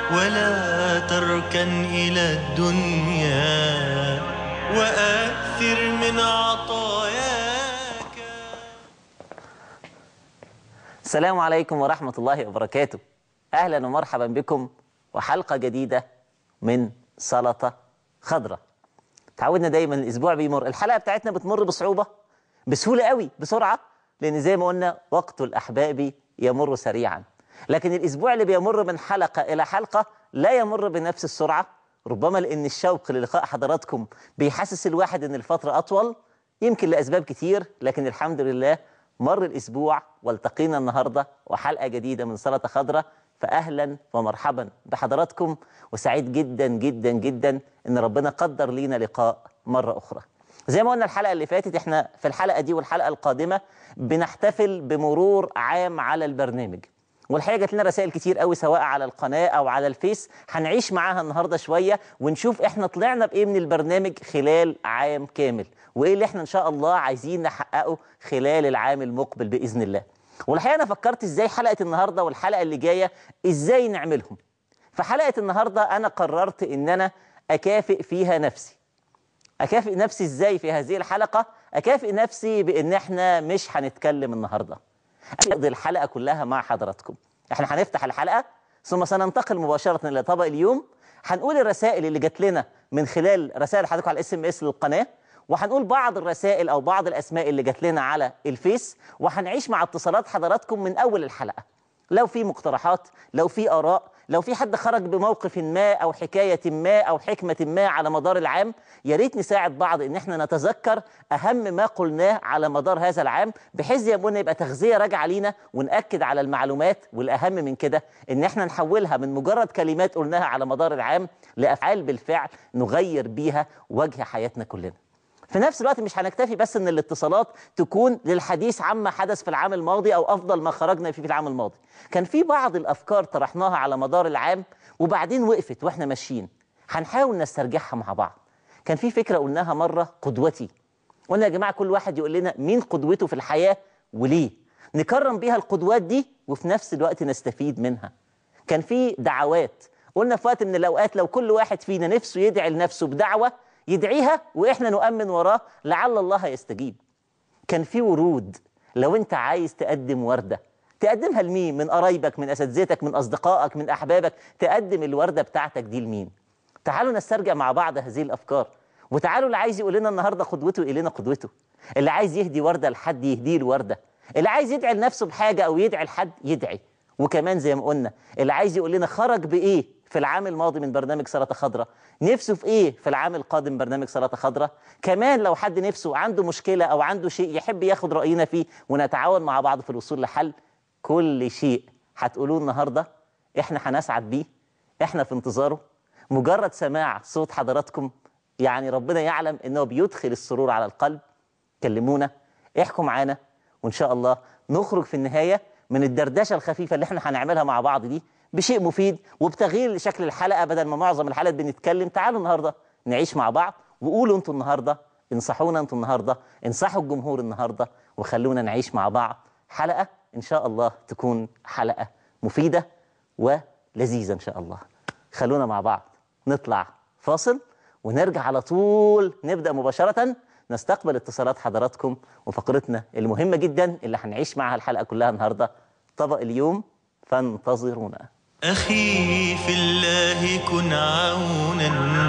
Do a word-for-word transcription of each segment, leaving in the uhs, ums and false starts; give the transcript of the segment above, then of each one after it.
ولا تركن إلى الدنيا وأكثر من عطاياك. السلام عليكم ورحمة الله وبركاته. أهلا ومرحبا بكم وحلقة جديدة من سلطة خضراء. تعودنا دايما الأسبوع بيمر، الحلقة بتاعتنا بتمر بصعوبة، بسهولة قوي، بسرعة، لأن زي ما قلنا وقت الأحباب يمر سريعا. لكن الأسبوع اللي بيمر من حلقة إلى حلقة لا يمر بنفس السرعة، ربما لأن الشوق للقاء حضراتكم بيحسس الواحد أن الفترة أطول، يمكن لأسباب كتير، لكن الحمد لله مر الأسبوع والتقينا النهاردة وحلقة جديدة من سلطة خضراء. فأهلا ومرحبا بحضراتكم، وسعيد جدا جدا جدا أن ربنا قدر لينا لقاء مرة أخرى. زي ما قلنا الحلقة اللي فاتت، احنا في الحلقة دي والحلقة القادمة بنحتفل بمرور عام على البرنامج، والحقيقة جات لنا رسائل كتير قوي سواء على القناة أو على الفيس، هنعيش معاها النهاردة شوية ونشوف احنا طلعنا بإيه من البرنامج خلال عام كامل، وإيه اللي احنا إن شاء الله عايزين نحققه خلال العام المقبل بإذن الله. والحقيقة أنا فكرت إزاي حلقة النهاردة والحلقة اللي جاية إزاي نعملهم. فحلقة النهاردة أنا قررت إن أنا أكافئ فيها نفسي. أكافئ نفسي إزاي في هذه الحلقة؟ أكافئ نفسي بإن احنا مش هنتكلم النهاردة، أقضي الحلقة كلها مع حضراتكم. احنا هنفتح الحلقة ثم سننتقل مباشرة إلى طبق اليوم، هنقول الرسائل اللي جات لنا من خلال رسائل حضراتكم على الاس ام اس للقناة، وهنقول بعض الرسائل أو بعض الأسماء اللي جات لنا على الفيس، وهنعيش مع اتصالات حضراتكم من أول الحلقة. لو في مقترحات، لو في آراء، لو في حد خرج بموقف ما أو حكاية ما أو حكمة ما على مدار العام، يا ريت نساعد بعض إن احنا نتذكر أهم ما قلناه على مدار هذا العام، بحيث زي ما قلنا يبقى تغذية راجعة لينا، ونأكد على المعلومات، والأهم من كده إن احنا نحولها من مجرد كلمات قلناها على مدار العام لأفعال بالفعل نغير بيها وجه حياتنا كلنا. في نفس الوقت مش هنكتفي بس ان الاتصالات تكون للحديث عما حدث في العام الماضي او افضل ما خرجنا فيه في العام الماضي. كان في بعض الافكار طرحناها على مدار العام وبعدين وقفت واحنا ماشيين، هنحاول نسترجعها مع بعض. كان في فكرة قلناها مرة، قدوتي. قلنا يا جماعة كل واحد يقول لنا مين قدوته في الحياة وليه، نكرم بيها القدوات دي وفي نفس الوقت نستفيد منها. كان في دعوات، قلنا في وقت من الاوقات لو كل واحد فينا نفسه يدعي لنفسه بدعوة يدعيها واحنا نؤمن وراه لعل الله يستجيب. كان في ورود، لو انت عايز تقدم وردة تقدمها لمين؟ من قرايبك، من اساتذتك، من اصدقائك، من احبابك، تقدم الوردة بتاعتك دي لمين؟ تعالوا نسترجع مع بعض هذه الافكار، وتعالوا اللي عايز يقول لنا النهارده قدوته يقول لنا قدوته، اللي عايز يهدي وردة لحد يهديه الوردة، اللي عايز يدعي لنفسه بحاجة او يدعي لحد يدعي. وكمان زي ما قلنا اللي عايز يقول لنا خرج بايه في العام الماضي من برنامج سلطة خضراء، نفسه في ايه في العام القادم برنامج سلطة خضراء. كمان لو حد نفسه عنده مشكلة او عنده شيء يحب ياخد رأينا فيه ونتعاون مع بعض في الوصول لحل، كل شيء هتقولوه النهاردة احنا هنسعد بيه، احنا في انتظاره. مجرد سماع صوت حضراتكم يعني ربنا يعلم انه بيدخل السرور على القلب. كلمونا، احكوا معانا، وان شاء الله نخرج في النهاية من الدردشة الخفيفة اللي احنا هنعملها مع بعض دي بشيء مفيد وبتغيير لشكل الحلقة. بدل ما معظم الحلقات بنتكلم، تعالوا النهاردة نعيش مع بعض، وقولوا انتوا النهاردة، انصحونا انتوا النهاردة، انصحوا الجمهور النهاردة، وخلونا نعيش مع بعض حلقة ان شاء الله تكون حلقة مفيدة ولذيذة ان شاء الله. خلونا مع بعض نطلع فاصل ونرجع على طول نبدأ مباشرة نستقبل اتصالات حضراتكم وفقرتنا المهمة جدا اللي هنعيش معها الحلقة كلها النهاردة، طبق اليوم، فانتظرونا. أخي في الله كن عونا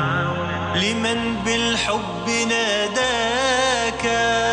لمن بالحب ناداك،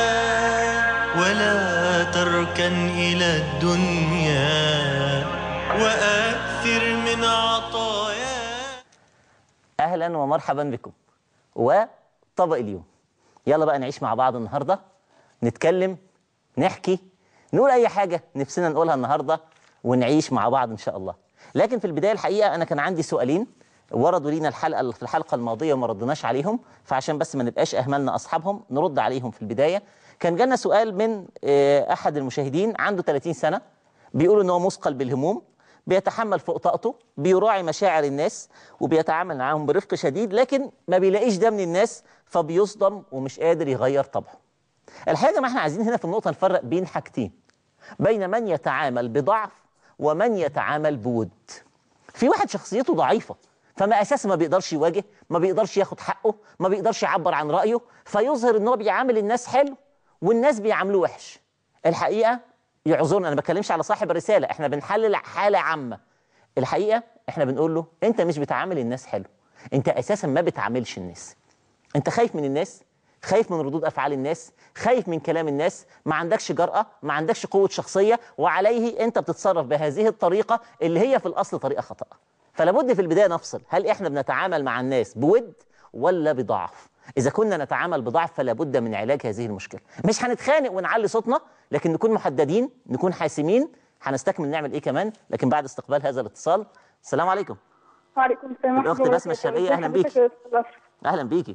ولا تركن إلى الدنيا وأكثر من عطاياك. أهلا ومرحبا بكم وطبق اليوم. يلا بقى نعيش مع بعض النهاردة، نتكلم، نحكي، نقول أي حاجة نفسنا نقولها النهاردة ونعيش مع بعض إن شاء الله. لكن في البداية الحقيقة أنا كان عندي سؤالين وردوا لينا الحلقة في الحلقة الماضية وما ردناش عليهم، فعشان بس ما نبقاش أهملنا أصحابهم نرد عليهم في البداية. كان جانا سؤال من أحد المشاهدين عنده ثلاثين سنة، بيقول إن هو مثقل بالهموم، بيتحمل فوق طاقته، بيراعي مشاعر الناس وبيتعامل معاهم برفق شديد، لكن ما بيلاقيش ده من الناس فبيصدم ومش قادر يغير طبعه. الحقيقة ما احنا عايزين هنا في النقطة نفرق بين حاجتين، بين من يتعامل بضعف ومن يتعامل بود. في واحد شخصيته ضعيفه، فما اساسا ما بيقدرش يواجه، ما بيقدرش ياخد حقه، ما بيقدرش يعبر عن رايه، فيظهر ان هو بيعامل الناس حلو والناس بيعاملوه وحش. الحقيقه يعذرنا، انا ما بتكلمش على صاحب الرساله، احنا بنحلل حاله عامه. الحقيقه احنا بنقول له انت مش بتعامل الناس حلو، انت اساسا ما بتعاملش الناس. انت خايف من الناس، خايف من ردود افعال الناس، خايف من كلام الناس، ما عندكش جرأة، ما عندكش قوة شخصية، وعليه انت بتتصرف بهذه الطريقة اللي هي في الاصل طريقة خطأ. فلا بد في البداية نفصل، هل احنا بنتعامل مع الناس بود ولا بضعف؟ اذا كنا نتعامل بضعف فلا بد من علاج هذه المشكلة. مش هنتخانق ونعلي صوتنا، لكن نكون محددين، نكون حاسمين. هنستكمل نعمل ايه كمان، لكن بعد استقبال هذا الاتصال. السلام عليكم. وعليكم السلام ورحمة الاخت الله بسمة الشرقية، اهلا حضرتك بيكي. يا أستاذ أشرف؟ اهلا بيكي.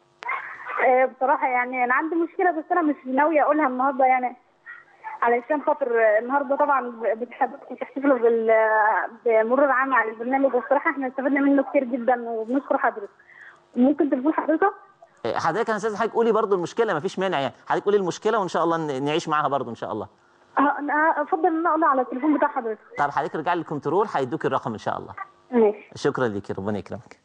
آه، بصراحة يعني أنا عندي مشكلة، بس أنا مش ناوية أقولها النهاردة، يعني علشان خاطر النهاردة طبعا بتحبوا تحتفلوا بال بمرور عام على البرنامج، والصراحة إحنا استفدنا منه كتير جدا وبنشكر حضرتك. ممكن تقول حضرتك؟ حضرتك انا استاذ حضرتك قولي برضو المشكله، ما فيش مانع يعني، حضرتك قولي المشكله وان شاء الله ن- نعيش معاها برضو ان شاء الله. آه، أنا أفضل إن أنا أقولها على التليفون بتاع حضرتك. طب حضرتك ارجعي للكنترول هيدوك الرقم ان شاء الله. ماشي. شكرا ليكي، ربنا يكرمك.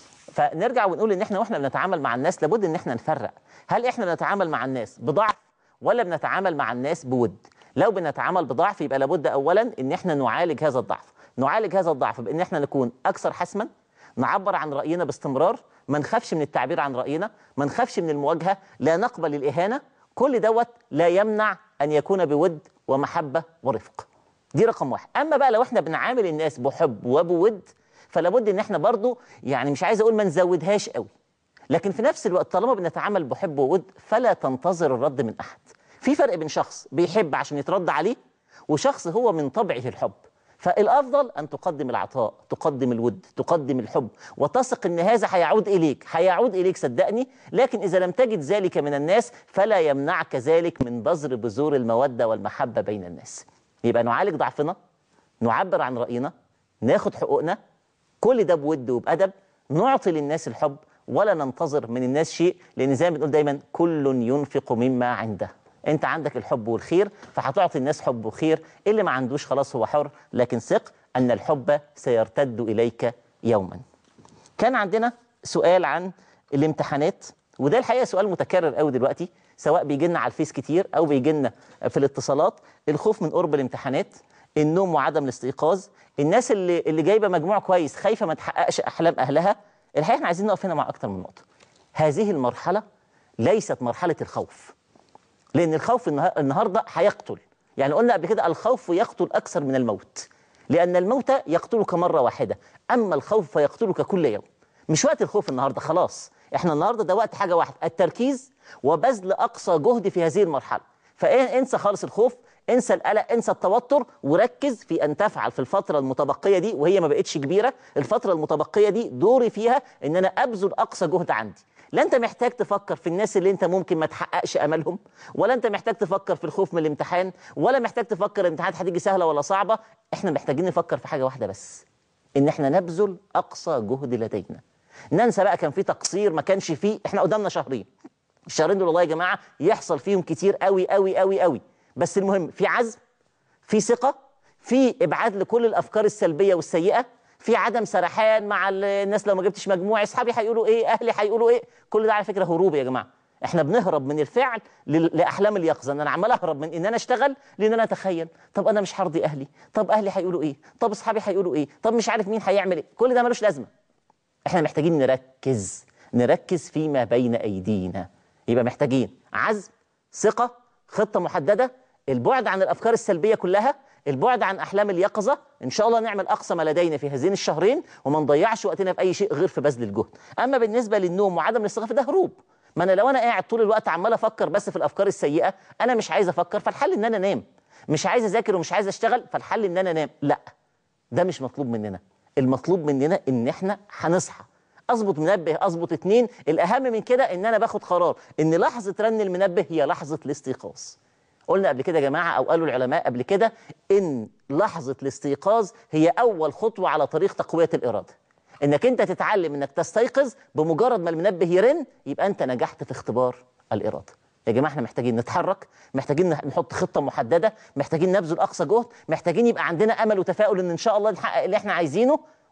فنرجع ونقول ان احنا واحنا بنتعامل مع الناس لابد ان احنا نفرق، هل احنا بنتعامل مع الناس بضعف ولا بنتعامل مع الناس بود؟ لو بنتعامل بضعف يبقى لابد اولا ان احنا نعالج هذا الضعف. نعالج هذا الضعف بان احنا نكون اكثر حسما، نعبر عن راينا باستمرار، ما نخافش من التعبير عن راينا، ما نخافش من المواجهه، لا نقبل الاهانه. كل دوت لا يمنع ان يكون بود ومحبه ورفق. دي رقم واحد. اما بقى لو احنا بنعامل الناس بحب وبود فلابد ان احنا برضو يعني مش عايز اقول ما نزودهاش قوي، لكن في نفس الوقت طالما بنتعامل بحب وود فلا تنتظر الرد من احد. في فرق بين شخص بيحب عشان يترد عليه وشخص هو من طبعه الحب. فالافضل ان تقدم العطاء، تقدم الود، تقدم الحب، وتثق ان هذا هيعود اليك، هيعود اليك صدقني. لكن اذا لم تجد ذلك من الناس فلا يمنعك ذلك من بذر بذور الموده والمحبه بين الناس. يبقى نعالج ضعفنا، نعبر عن راينا، ناخد حقوقنا، كل ده بود وبأدب، نعطي للناس الحب ولا ننتظر من الناس شيء، لأن زي ما بنقول دايما كل ينفق مما عنده. أنت عندك الحب والخير فهتعطي الناس حب وخير، اللي ما عندوش خلاص هو حر، لكن ثق أن الحب سيرتد إليك يوما. كان عندنا سؤال عن الامتحانات، وده الحقيقة سؤال متكرر قوي دلوقتي، سواء بيجي لنا على الفيس كتير أو بيجي لنا في الاتصالات. الخوف من قرب الامتحانات، النوم وعدم الاستيقاظ، الناس اللي اللي جايبه مجموع كويس خايفه ما تحققش احلام اهلها. الحقيقه احنا عايزين نقف هنا مع اكتر من نقطه. هذه المرحله ليست مرحله الخوف، لان الخوف النهارده هيقتل. يعني قلنا قبل كده الخوف يقتل اكثر من الموت، لان الموت يقتلك مره واحده، اما الخوف فيقتلك كل يوم. مش وقت الخوف النهارده، خلاص احنا النهارده ده وقت حاجه واحده، التركيز وبذل اقصى جهد في هذه المرحله. فانسى خالص الخوف، انسى القلق، انسى التوتر، وركز في ان تفعل في الفتره المتبقيه دي، وهي ما بقتش كبيره. الفتره المتبقيه دي دوري فيها ان انا ابذل اقصى جهد عندي. لا انت محتاج تفكر في الناس اللي انت ممكن ما تحققش املهم، ولا انت محتاج تفكر في الخوف من الامتحان، ولا محتاج تفكر الامتحانات هتيجي سهله ولا صعبه. احنا محتاجين نفكر في حاجه واحده بس، ان احنا نبذل اقصى جهد لدينا. ننسى بقى كان في تقصير ما كانش فيه، احنا قدامنا شهرين. الشهرين دول والله يا جماعه يحصل فيهم كتير قوي قوي قوي قوي، بس المهم في عزم، في ثقه، في ابعاد لكل الافكار السلبيه والسيئه، في عدم سرحان مع الناس. لو ما جبتش مجموع اصحابي هيقولوا ايه، اهلي هيقولوا ايه. كل ده على فكره هروب يا جماعه. احنا بنهرب من الفعل لاحلام اليقظه، ان انا عمال اهرب من ان انا اشتغل لان انا اتخيل طب انا مش هرضي اهلي، طب اهلي هيقولوا ايه، طب اصحابي هيقولوا ايه، طب مش عارف مين هيعمل ايه. كل ده ملوش لازمه. احنا محتاجين نركز، نركز فيما بين ايدينا. يبقى محتاجين عزم، ثقه، خطه محدده، البعد عن الافكار السلبيه كلها، البعد عن احلام اليقظه. ان شاء الله نعمل اقصى ما لدينا في هذين الشهرين وما نضيعش وقتنا في اي شيء غير في بذل الجهد. اما بالنسبه للنوم وعدم الاستيقاظ ده هروب. ما انا لو انا قاعد طول الوقت عمال افكر بس في الافكار السيئه، انا مش عايز افكر، فالحل ان انا انام. مش عايز اذاكر ومش عايز اشتغل، فالحل ان انا انام. لا، ده مش مطلوب مننا. المطلوب مننا ان احنا هنصحى، اظبط منبه، اظبط اتنين. الاهم من كده ان انا باخد قرار ان لحظه رن المنبه هي لحظه الاستيقاظ. قلنا قبل كده يا جماعه، او قالوا العلماء قبل كده، ان لحظه الاستيقاظ هي اول خطوه على طريق تقويه الاراده. انك انت تتعلم انك تستيقظ بمجرد ما المنبه يرن، يبقى انت نجحت في اختبار الاراده. يا جماعه احنا محتاجين نتحرك، محتاجين نحط خطه محدده، محتاجين نبذل اقصى جهد، محتاجين يبقى عندنا امل وتفاؤل ان ان شاء الله نحقق اللي احنا عايزينه.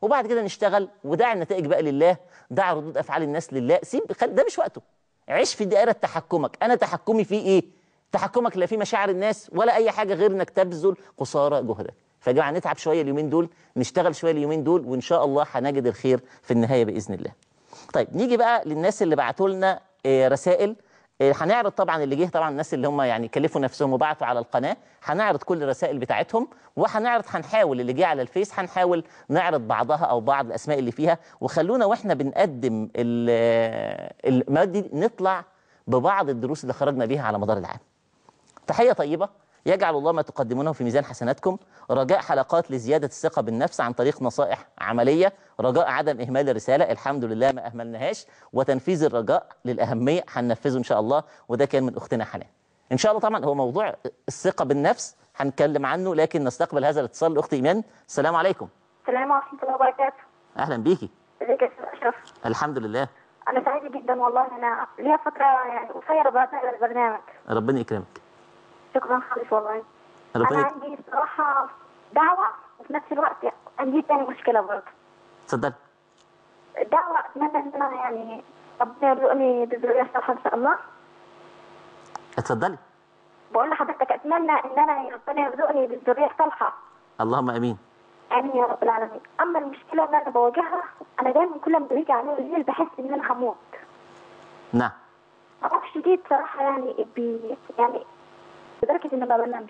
وبعد كده نشتغل، ودع النتائج بقى لله، دع ردود افعال الناس لله، سيب ده مش وقته. عيش في دائره تحكمك. انا تحكمي في ايه؟ تحكمك لا في مشاعر الناس ولا اي حاجه غير انك تبذل قصارى جهدك. فيا جماعه نتعب شويه اليومين دول، نشتغل شويه اليومين دول، وان شاء الله هنجد الخير في النهايه باذن الله. طيب نيجي بقى للناس اللي بعتوا لنا رسائل. هنعرض طبعا اللي جه، طبعا الناس اللي هم يعني كلفوا نفسهم وبعتوا على القناه، هنعرض كل الرسائل بتاعتهم، وهنعرض هنحاول اللي جه على الفيس هنحاول نعرض بعضها او بعض الاسماء اللي فيها. وخلونا واحنا بنقدم المواد دي نطلع ببعض الدروس اللي خرجنا بيها على مدار العام. تحيه طيبه، يجعل الله ما تقدمونه في ميزان حسناتكم. رجاء حلقات لزيادة الثقة بالنفس عن طريق نصائح عملية. رجاء عدم إهمال الرسالة، الحمد لله ما أهملناهاش. وتنفيذ الرجاء للأهمية، هننفذه إن شاء الله. وده كان من أختنا حنان إن شاء الله. طبعا هو موضوع الثقة بالنفس هنتكلم عنه، لكن نستقبل هذا الاتصال. الأخت إيمان، السلام عليكم. السلام ورحمه الله وبركاته. أهلا بيكي. ازيك يا استاذ اشرف؟ الحمد لله. انا سعيده جدا والله. انا ليا فتره يعني قصيره بتابع البرنامج. ربنا يكرمك. شكرا خالص والله. ربنا انا عندي الصراحه دعوه، وفي نفس الوقت عندي تاني مشكله برضه. اتفضل. الدعوه اتمنى ان انا يعني ربنا يرزقني بذريه صالحه ان شاء الله. اتفضلي. بقول لحضرتك اتمنى ان انا ربنا يرزقني بالذريه الصالحه. اللهم امين. امين يا رب العالمين. اما المشكله اللي انا بواجهها، انا دايما كل ما بيجي عليا الليل بحس ان انا هموت. نعم. خوف شديد صراحه، يعني بي يعني لدرجه ان ما بنامش.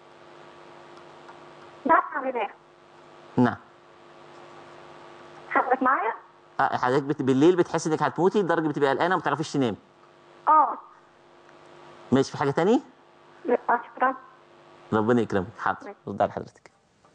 نعم اعمل ايه؟ نعم. حضرتك معايا؟ اه حضرتك بت... بالليل بتحسي انك هتموتي لدرجه بتبقى قلقانه وما بتعرفيش تنامي. اه. ماشي، في حاجه تاني؟ لا شكرا. ربنا يكرمك. حاضر، رد على حضرتك.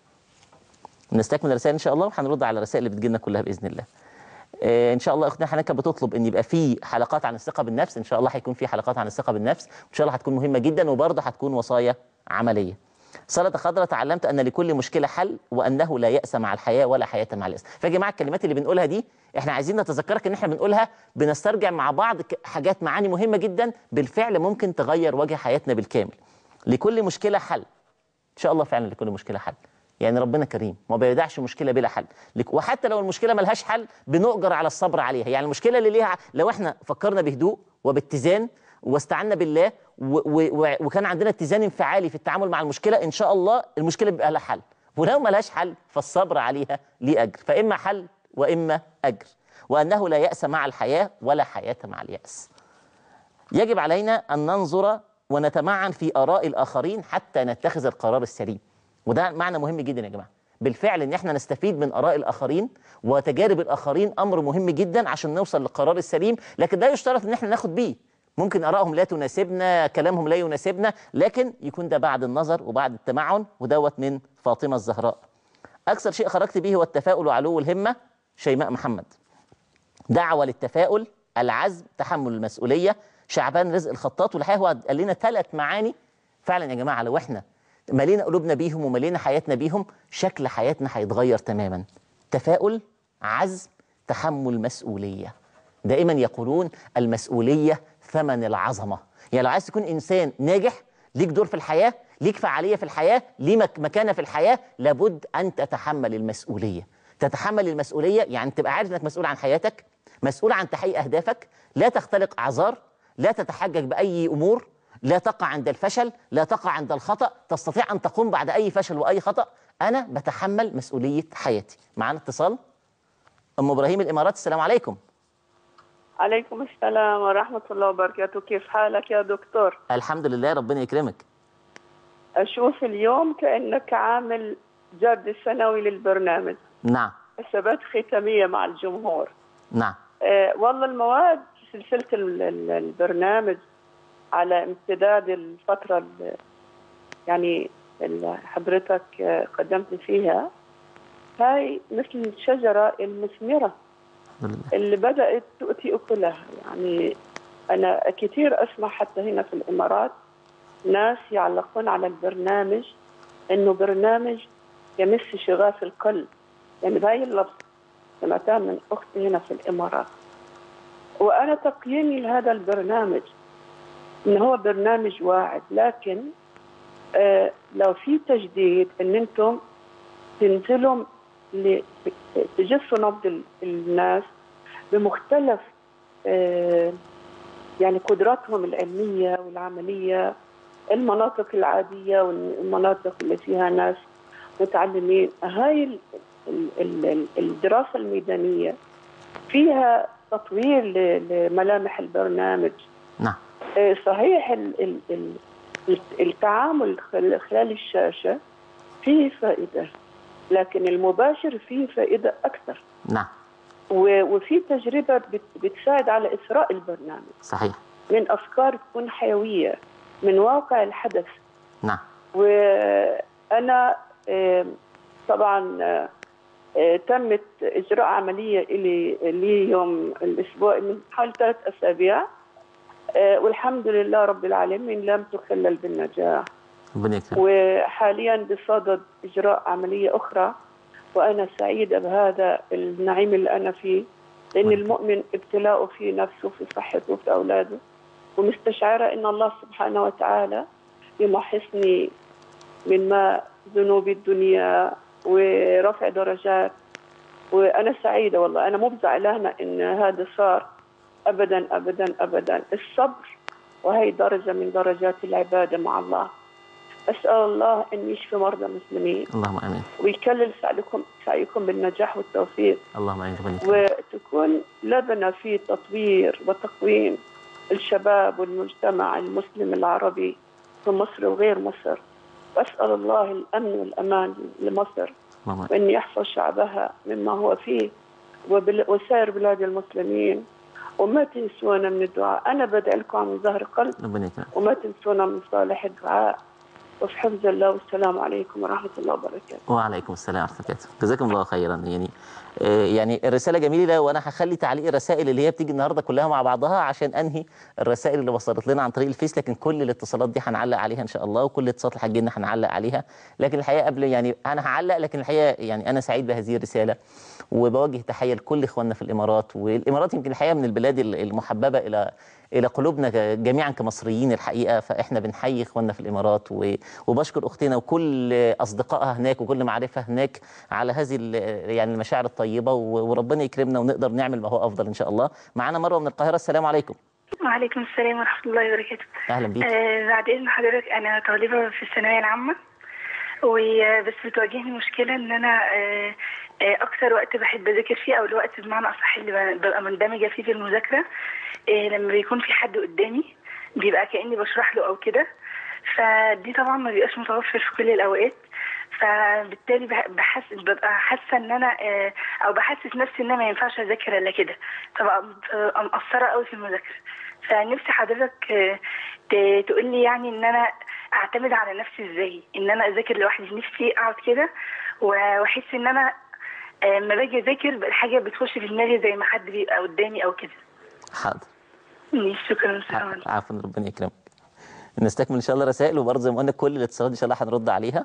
نستكمل الرسائل ان شاء الله، وهنرد على الرسائل اللي بتجي لنا كلها باذن الله. آه ان شاء الله اختنا حنان كانت بتطلب ان يبقى في حلقات عن الثقه بالنفس. ان شاء الله هيكون في حلقات عن الثقه بالنفس، وان شاء الله هتكون مهمه جدا، وبرضه هتكون وصايا عمليه. سلطة خضراء، تعلمت ان لكل مشكله حل، وانه لا يأس مع الحياه ولا حياه مع اليأس. فيا جماعه الكلمات اللي بنقولها دي احنا عايزين نتذكرك ان احنا بنقولها بنسترجع مع بعض حاجات معاني مهمه جدا بالفعل ممكن تغير وجه حياتنا بالكامل. لكل مشكله حل. ان شاء الله فعلا لكل مشكله حل. يعني ربنا كريم ما بيدعش مشكله بلا حل. وحتى لو المشكله ملهاش حل بنؤجر على الصبر عليها. يعني المشكله اللي ليها لو احنا فكرنا بهدوء وباتزان واستعنا بالله و و وكان عندنا اتزان انفعالي في التعامل مع المشكله، ان شاء الله المشكله بيبقى لها حل. ولو ملهاش حل فالصبر عليها ليه اجر، فاما حل واما اجر. وانه لا يأس مع الحياه ولا حياه مع اليأس. يجب علينا ان ننظر ونتمعن في اراء الاخرين حتى نتخذ القرار السليم. وده معنى مهم جدا يا جماعه. بالفعل ان احنا نستفيد من اراء الاخرين وتجارب الاخرين امر مهم جدا عشان نوصل للقرار السليم، لكن لا يشترط ان احنا ناخد بيه. ممكن ارائهم لا تناسبنا، كلامهم لا يناسبنا، لكن يكون ده بعد النظر وبعد التمعن. ودوت من فاطمه الزهراء. اكثر شيء خرجت به هو التفاؤل وعلو الهمه، شيماء محمد. دعوه للتفاؤل، العزم، تحمل المسؤوليه، شعبان رزق الخطاط. والحقيقه هو قال لنا ثلاث معاني فعلا يا جماعه لو احنا مالينا قلوبنا بيهم ومالينا حياتنا بيهم شكل حياتنا هيتغير تماما. تفاؤل، عزم، تحمل مسؤوليه. دائما يقولون المسؤوليه ثمن العظمه. يعني لو عايز تكون انسان ناجح، ليك دور في الحياه، ليك فعاليه في الحياه، ليك مكانه في الحياه، لابد ان تتحمل المسؤوليه. تتحمل المسؤوليه يعني تبقى عارف انك مسؤول عن حياتك، مسؤول عن تحقيق اهدافك، لا تختلق اعذار، لا تتحجج باي امور، لا تقع عند الفشل، لا تقع عند الخطأ، تستطيع أن تقوم بعد أي فشل وأي خطأ. أنا بتحمل مسؤولية حياتي. معنا اتصال. أم إبراهيم الإمارات، السلام عليكم. عليكم السلام ورحمة الله وبركاته. كيف حالك يا دكتور؟ الحمد لله، ربنا يكرمك. أشوف اليوم كأنك عامل جرد سنوي للبرنامج. نعم. حسابات ختامية مع الجمهور. نعم. أه والله المواد سلسلة البرنامج على امتداد الفترة اللي يعني اللي حضرتك قدمت فيها، هاي مثل الشجرة المثمرة اللي بدأت تؤتي أكلها. يعني أنا كثير أسمع حتى هنا في الإمارات ناس يعلقون على البرنامج إنه برنامج يمس شغاف القلب. يعني بهاي اللفظ سمعتها من أختي هنا في الإمارات. وأنا تقييمي لهذا البرنامج إن هو برنامج واعد، لكن آه لو في تجديد إن أنتم تنزلوا لتجس نبض الناس بمختلف يعني قدراتهم العلمية والعملية، المناطق العادية والمناطق اللي فيها ناس متعلمين. هاي الدراسة الميدانية فيها تطوير لملامح البرنامج. نعم. صحيح التعامل خلال الشاشة فيه فائدة، لكن المباشر فيه فائدة أكثر. نعم. وفي تجربة بتساعد على إثراء البرنامج. صحيح. من أفكار تكون حيوية من واقع الحدث. نعم. وأنا طبعا تمت إجراء عملية إلي لي يوم الأسبوع من حوالي ثلاث أسابيع، والحمد لله رب العالمين لم تخلل بالنجاح. وحاليا بصدد إجراء عملية أخرى، وأنا سعيدة بهذا النعيم اللي أنا فيه، لأن المؤمن ابتلاؤه في نفسه في صحته في أولاده، ومستشعرة إن الله سبحانه وتعالى يمحصني من ما ذنوب الدنيا ورفع درجات. وأنا سعيدة والله، أنا مو بزعلانة إن هذا صار أبدا أبدا أبدا. الصبر وهي درجة من درجات العبادة مع الله. أسأل الله أن يشفي مرضى المسلمين. اللهم آمين. ويكلل سعيكم سعيكم بالنجاح والتوفيق. اللهم آمين. وتكون لبنة في تطوير وتقويم الشباب والمجتمع المسلم العربي في مصر وغير مصر. وأسأل الله الأمن والأمان لمصر، وأن يحفظ شعبها مما هو فيه وسائر بلاد المسلمين. وما تنسونا من الدعاء، أنا بدعي لكم من ظهر قلب، وما تنسونا من صالح الدعاء. وفي حفظ الله، والسلام عليكم ورحمة الله وبركاته. وعليكم السلام ورحمة الله وبركاته. جزاكم الله خيرا. يعني آه يعني الرسالة جميلة، وأنا هخلي تعليق الرسائل اللي هي بتيجي النهاردة كلها مع بعضها عشان أنهي الرسائل اللي وصلت لنا عن طريق الفيس، لكن كل الاتصالات دي هنعلق عليها إن شاء الله، وكل اتصالات الحاج لنا هنعلق عليها. لكن الحقيقة قبل يعني أنا هعلق، لكن الحقيقة يعني أنا سعيد بهذه الرسالة، وبوجه تحية لكل إخواننا في الإمارات. والإمارات يمكن الحقيقة من البلاد المحببة إلى إلى قلوبنا جميعا كمصريين الحقيقة، فإحنا بنحيي إخواننا في الإمارات، وبشكر أختنا وكل أصدقائها هناك وكل معرفة هناك على هذه يعني المشاعر الطيبة، وربنا يكرمنا ونقدر نعمل ما هو أفضل إن شاء الله. معانا مروة من القاهرة. السلام عليكم. وعليكم السلام ورحمة الله وبركاته. أهلا بيك. آه بعد إذن حضرتك، أنا طالبة في الثانوية العامة، وبس بتواجهني مشكلة إن أنا آه أكثر وقت بحب أذاكر فيه، أو الوقت بمعنى أصح اللي ببقى مندمجة فيه في المذاكرة، إيه لما بيكون في حد قدامي بيبقى كأني بشرح له أو كده، فدي طبعا ما بيبقاش متوفر في كل الأوقات. فبالتالي بحس ببقى حاسة إن أنا أو بحسس نفسي إن أنا ما ينفعش أذاكر إلا كده، فبقى مقصرة قوي في المذاكرة. فنفسي حضرتك تقول لي يعني إن أنا أعتمد على نفسي إزاي، إن أنا أذاكر لوحدي. نفسي أقعد كده وأحس إن أنا لما باجي اذاكر الحاجه بتخش في دماغي زي ما حد بيبقى قدامي او كده. حاضر. شكرا. عفوا، ربنا يكرمك. نستكمل ان شاء الله رسائل، وبرضه زي ما قلنا كل الاتصالات ان شاء الله هنرد عليها.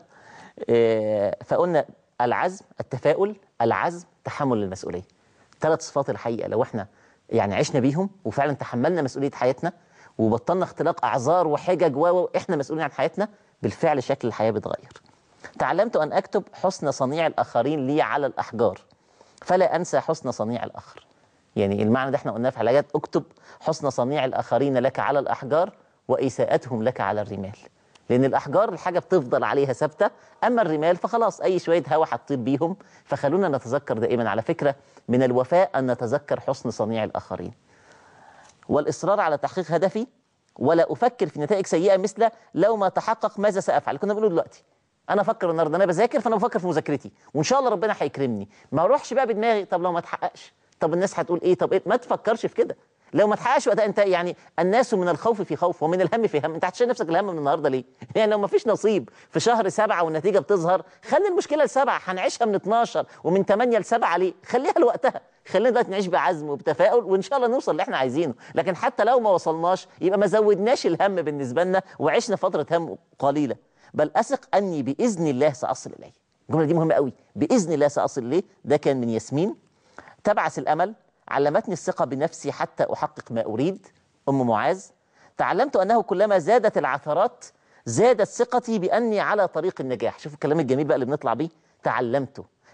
فقلنا العزم، التفاؤل، العزم، تحمل المسؤوليه. ثلاث صفات الحقيقه لو احنا يعني عشنا بيهم وفعلا تحملنا مسؤوليه حياتنا، وبطلنا اختلاق اعذار وحجج واحنا مسؤولين عن حياتنا، بالفعل شكل الحياه بيتغير. تعلمت أن أكتب حسن صنيع الآخرين لي على الأحجار فلا أنسى حسن صنيع الآخر. يعني المعنى ده احنا قلناه في حلقات. اكتب حسن صنيع الآخرين لك على الأحجار وإساءتهم لك على الرمال. لأن الأحجار الحاجة بتفضل عليها ثابتة، أما الرمال فخلاص أي شوية هوا هتطير بيهم. فخلونا نتذكر دائما، على فكرة من الوفاء أن نتذكر حسن صنيع الآخرين، والإصرار على تحقيق هدفي، ولا أفكر في نتائج سيئة مثل لو ما تحقق ماذا سأفعل. كنا بنقول دلوقتي انا افكر النهارده انا بذاكر، فانا بفكر في مذاكرتي وان شاء الله ربنا هيكرمني. ما اروحش بقى بدماغي طب لو ما تحققش، طب الناس هتقول ايه، طب إيه؟ ما تفكرش في كده. لو ما تحققش وقتها انت يعني الناس من الخوف في خوف ومن الهم في هم. انت هتشيل نفسك الهم من النهارده ليه؟ يعني لو ما فيش نصيب في شهر سبعة والنتيجه بتظهر، خلي المشكله لسبعه، هنعيشها من اتناشر ومن تمانية لسبعة ليه؟ خليها لوقتها. خلينا دلوقتي نعيش بعزم وبتفاؤل، وان شاء الله نوصل اللي احنا عايزينه. لكن حتى لو ما وصلناش يبقى ما زودناش الهم بالنسبه لنا وعشنا فتره هم قليله. بل أثق أني بإذن الله سأصل إليه. الجملة دي مهمة قوي، بإذن الله سأصل إليه. ده كان من ياسمين. تبعث الأمل، علمتني الثقة بنفسي حتى أحقق ما أريد. أم معاذ. تعلمت أنه كلما زادت العثرات زادت ثقتي بأني على طريق النجاح. شوفوا الكلام الجميل بقى اللي بنطلع بيه. تعلمت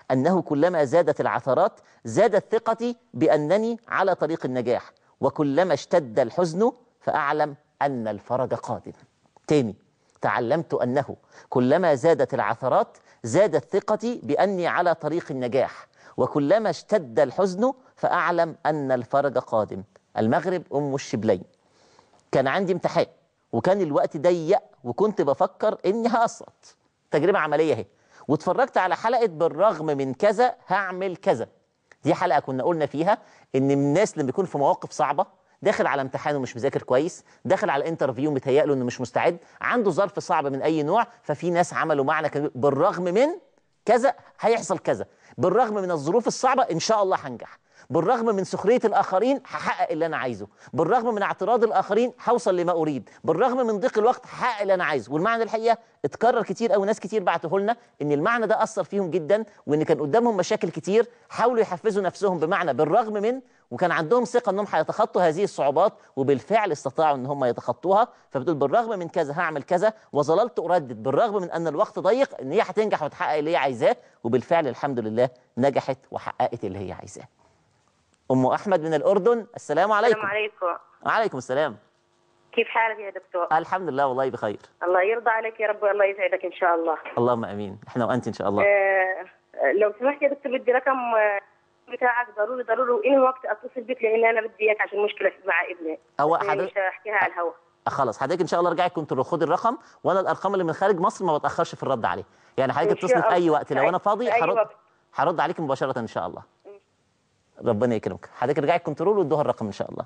أنه كلما زادت العثرات زادت ثقتي بأنني على طريق النجاح، وكلما اشتد الحزن فأعلم أن الفرج قادم. تاني، تعلمت أنه كلما زادت العثرات زادت ثقتي بأني على طريق النجاح، وكلما اشتد الحزن فأعلم أن الفرج قادم. المغرب أم الشبلين. كان عندي امتحان وكان الوقت ضيق وكنت بفكر إني هأسقط، تجربة عملية اهي، واتفرجت على حلقة بالرغم من كذا هعمل كذا. دي حلقة كنا قلنا فيها إن من الناس اللي بيكون في مواقف صعبة، داخل على امتحان ومش مذاكر كويس، داخل على انترفيو متهيأله انه مش مستعد، عنده ظرف صعب من اي نوع، ففي ناس عملوا معنى كبير، بالرغم من كذا هيحصل كذا، بالرغم من الظروف الصعبة ان شاء الله هنجح، بالرغم من سخرية الآخرين هحقق اللي أنا عايزه، بالرغم من اعتراض الآخرين هوصل لما أريد، بالرغم من ضيق الوقت هحقق اللي أنا عايزه. والمعنى الحقيقة اتكرر كتير أو ناس كتير بعته لنا إن المعنى ده أثر فيهم جدا، وإن كان قدامهم مشاكل كتير حاولوا يحفزوا نفسهم بمعنى بالرغم من، وكان عندهم ثقة إنهم هيتخطوا هذه الصعوبات وبالفعل استطاعوا إن هم يتخطوها. فبتقول بالرغم من كذا هعمل كذا، وظللت أردد بالرغم من أن الوقت ضيق إن هي هتنجح وتحقق اللي هي عايزاه، وبالفعل الحمد لله نجحت وحققت اللي هي عايزاه. أم أحمد من الأردن، السلام عليكم. السلام عليكم. وعليكم السلام. كيف حالك يا دكتور؟ الحمد لله والله بخير. الله يرضى عليك يا رب والله يسعدك إن شاء الله. اللهم أمين، إحنا وأنت إن شاء الله. آه لو سمحت يا دكتور بدي رقم بتاعك ضروري ضروري، وإني وقت أتصل بك لأن أنا بدي إياك عشان مشكلة مع ابني. هو حضرتك مش هحكيها على الهواء. خلاص حضرتك ان شاء الله ارجعي كنترول، خدي الرقم، وانا الارقام اللي من خارج مصر ما بتاخرش في الرد عليه، يعني حضرتك اتصلي في اي وقت، لو انا فاضي هرد هرد عليك مباشره ان شاء الله. ربنا يكرمك. حضرتك ارجعي كنترول وادوها الرقم ان شاء الله.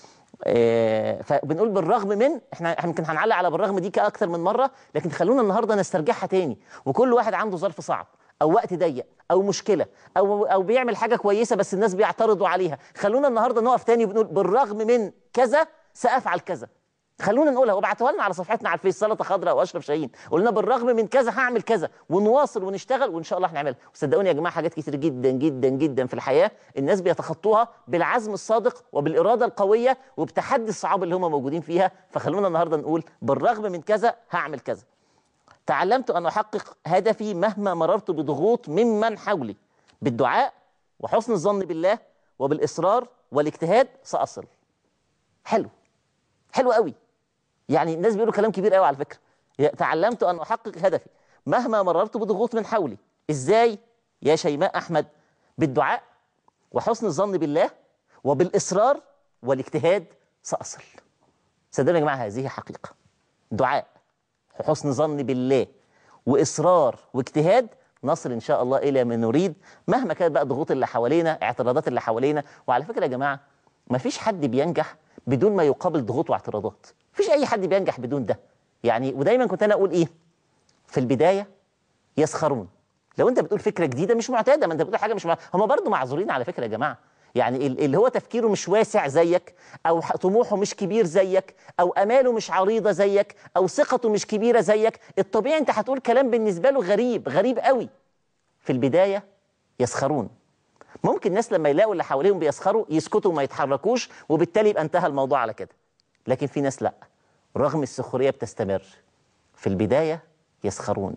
إيه فبنقول بالرغم من، احنا يمكن هنعلق على بالرغم دي اكتر من مره، لكن خلونا النهارده نسترجعها تاني. وكل واحد عنده ظرف صعب او وقت ضيق او مشكله او او بيعمل حاجه كويسه بس الناس بيعترضوا عليها، خلونا النهارده نقف تاني وبنقول بالرغم من كذا سافعل كذا. خلونا نقولها وابعتوها لنا على صفحتنا على الفيس، سلطه خضراء واشرف شاهين، قلنا بالرغم من كذا هعمل كذا، ونواصل ونشتغل وان شاء الله هنعملها. وصدقوني يا جماعه حاجات كتير جدا جدا جدا في الحياه الناس بيتخطوها بالعزم الصادق وبالاراده القويه وبتحدي الصعاب اللي هم موجودين فيها. فخلونا النهارده نقول بالرغم من كذا هعمل كذا. تعلمت ان احقق هدفي مهما مررت بضغوط ممن حولي، بالدعاء وحسن الظن بالله وبالاصرار والاجتهاد ساصل. حلو حلو قوي. يعني الناس بيقولوا كلام كبير قوي على فكره. تعلمت ان احقق هدفي مهما مررت بضغوط من حولي. ازاي يا شيماء احمد؟ بالدعاء وحسن الظن بالله وبالاصرار والاجتهاد ساصل. صدقوني يا جماعه هذه حقيقه. دعاء وحسن ظن بالله واصرار واجتهاد نصل ان شاء الله الى ما نريد، مهما كانت بقى الضغوط اللي حوالينا، اعتراضات اللي حوالينا. وعلى فكره يا جماعه ما فيش حد بينجح بدون ما يقابل ضغوط واعتراضات، مفيش اي حد بينجح بدون ده. يعني ودايما كنت انا اقول ايه في البدايه؟ يسخرون. لو انت بتقول فكره جديده مش معتاده، ما انت بتقول حاجه مش معتادة. هم برضو معذورين على فكره يا جماعه. يعني اللي هو تفكيره مش واسع زيك، او طموحه مش كبير زيك، او اماله مش عريضه زيك، او ثقته مش كبيره زيك، الطبيعي انت هتقول كلام بالنسبه له غريب غريب قوي. في البدايه يسخرون. ممكن الناس لما يلاقوا اللي حواليهم بيسخروا يسكتوا وما يتحركوش، وبالتالي يبقى انتهى الموضوع على كده. لكن في ناس لا، رغم السخريه بتستمر. في البدايه يسخرون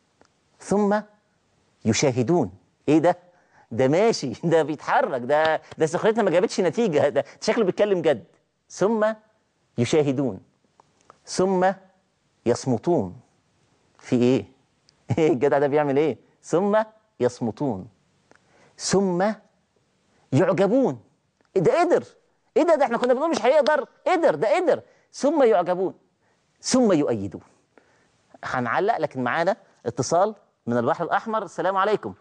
ثم يشاهدون. ايه ده؟ ده ماشي، ده بيتحرك، ده ده سخريتنا ما جابتش نتيجه، ده شكله بيتكلم جد. ثم يشاهدون ثم يصمتون. في ايه؟ ايه الجدع ده بيعمل ايه؟ ثم يصمتون ثم يعجبون. إيه ده قدر؟ ايه ده؟ ده احنا كنا بنقول مش هيقدر، قدر، ده قدر. ثم يعجبون ثم يؤيدون. هنعلق لكن معانا اتصال من البحر الأحمر. السلام عليكم.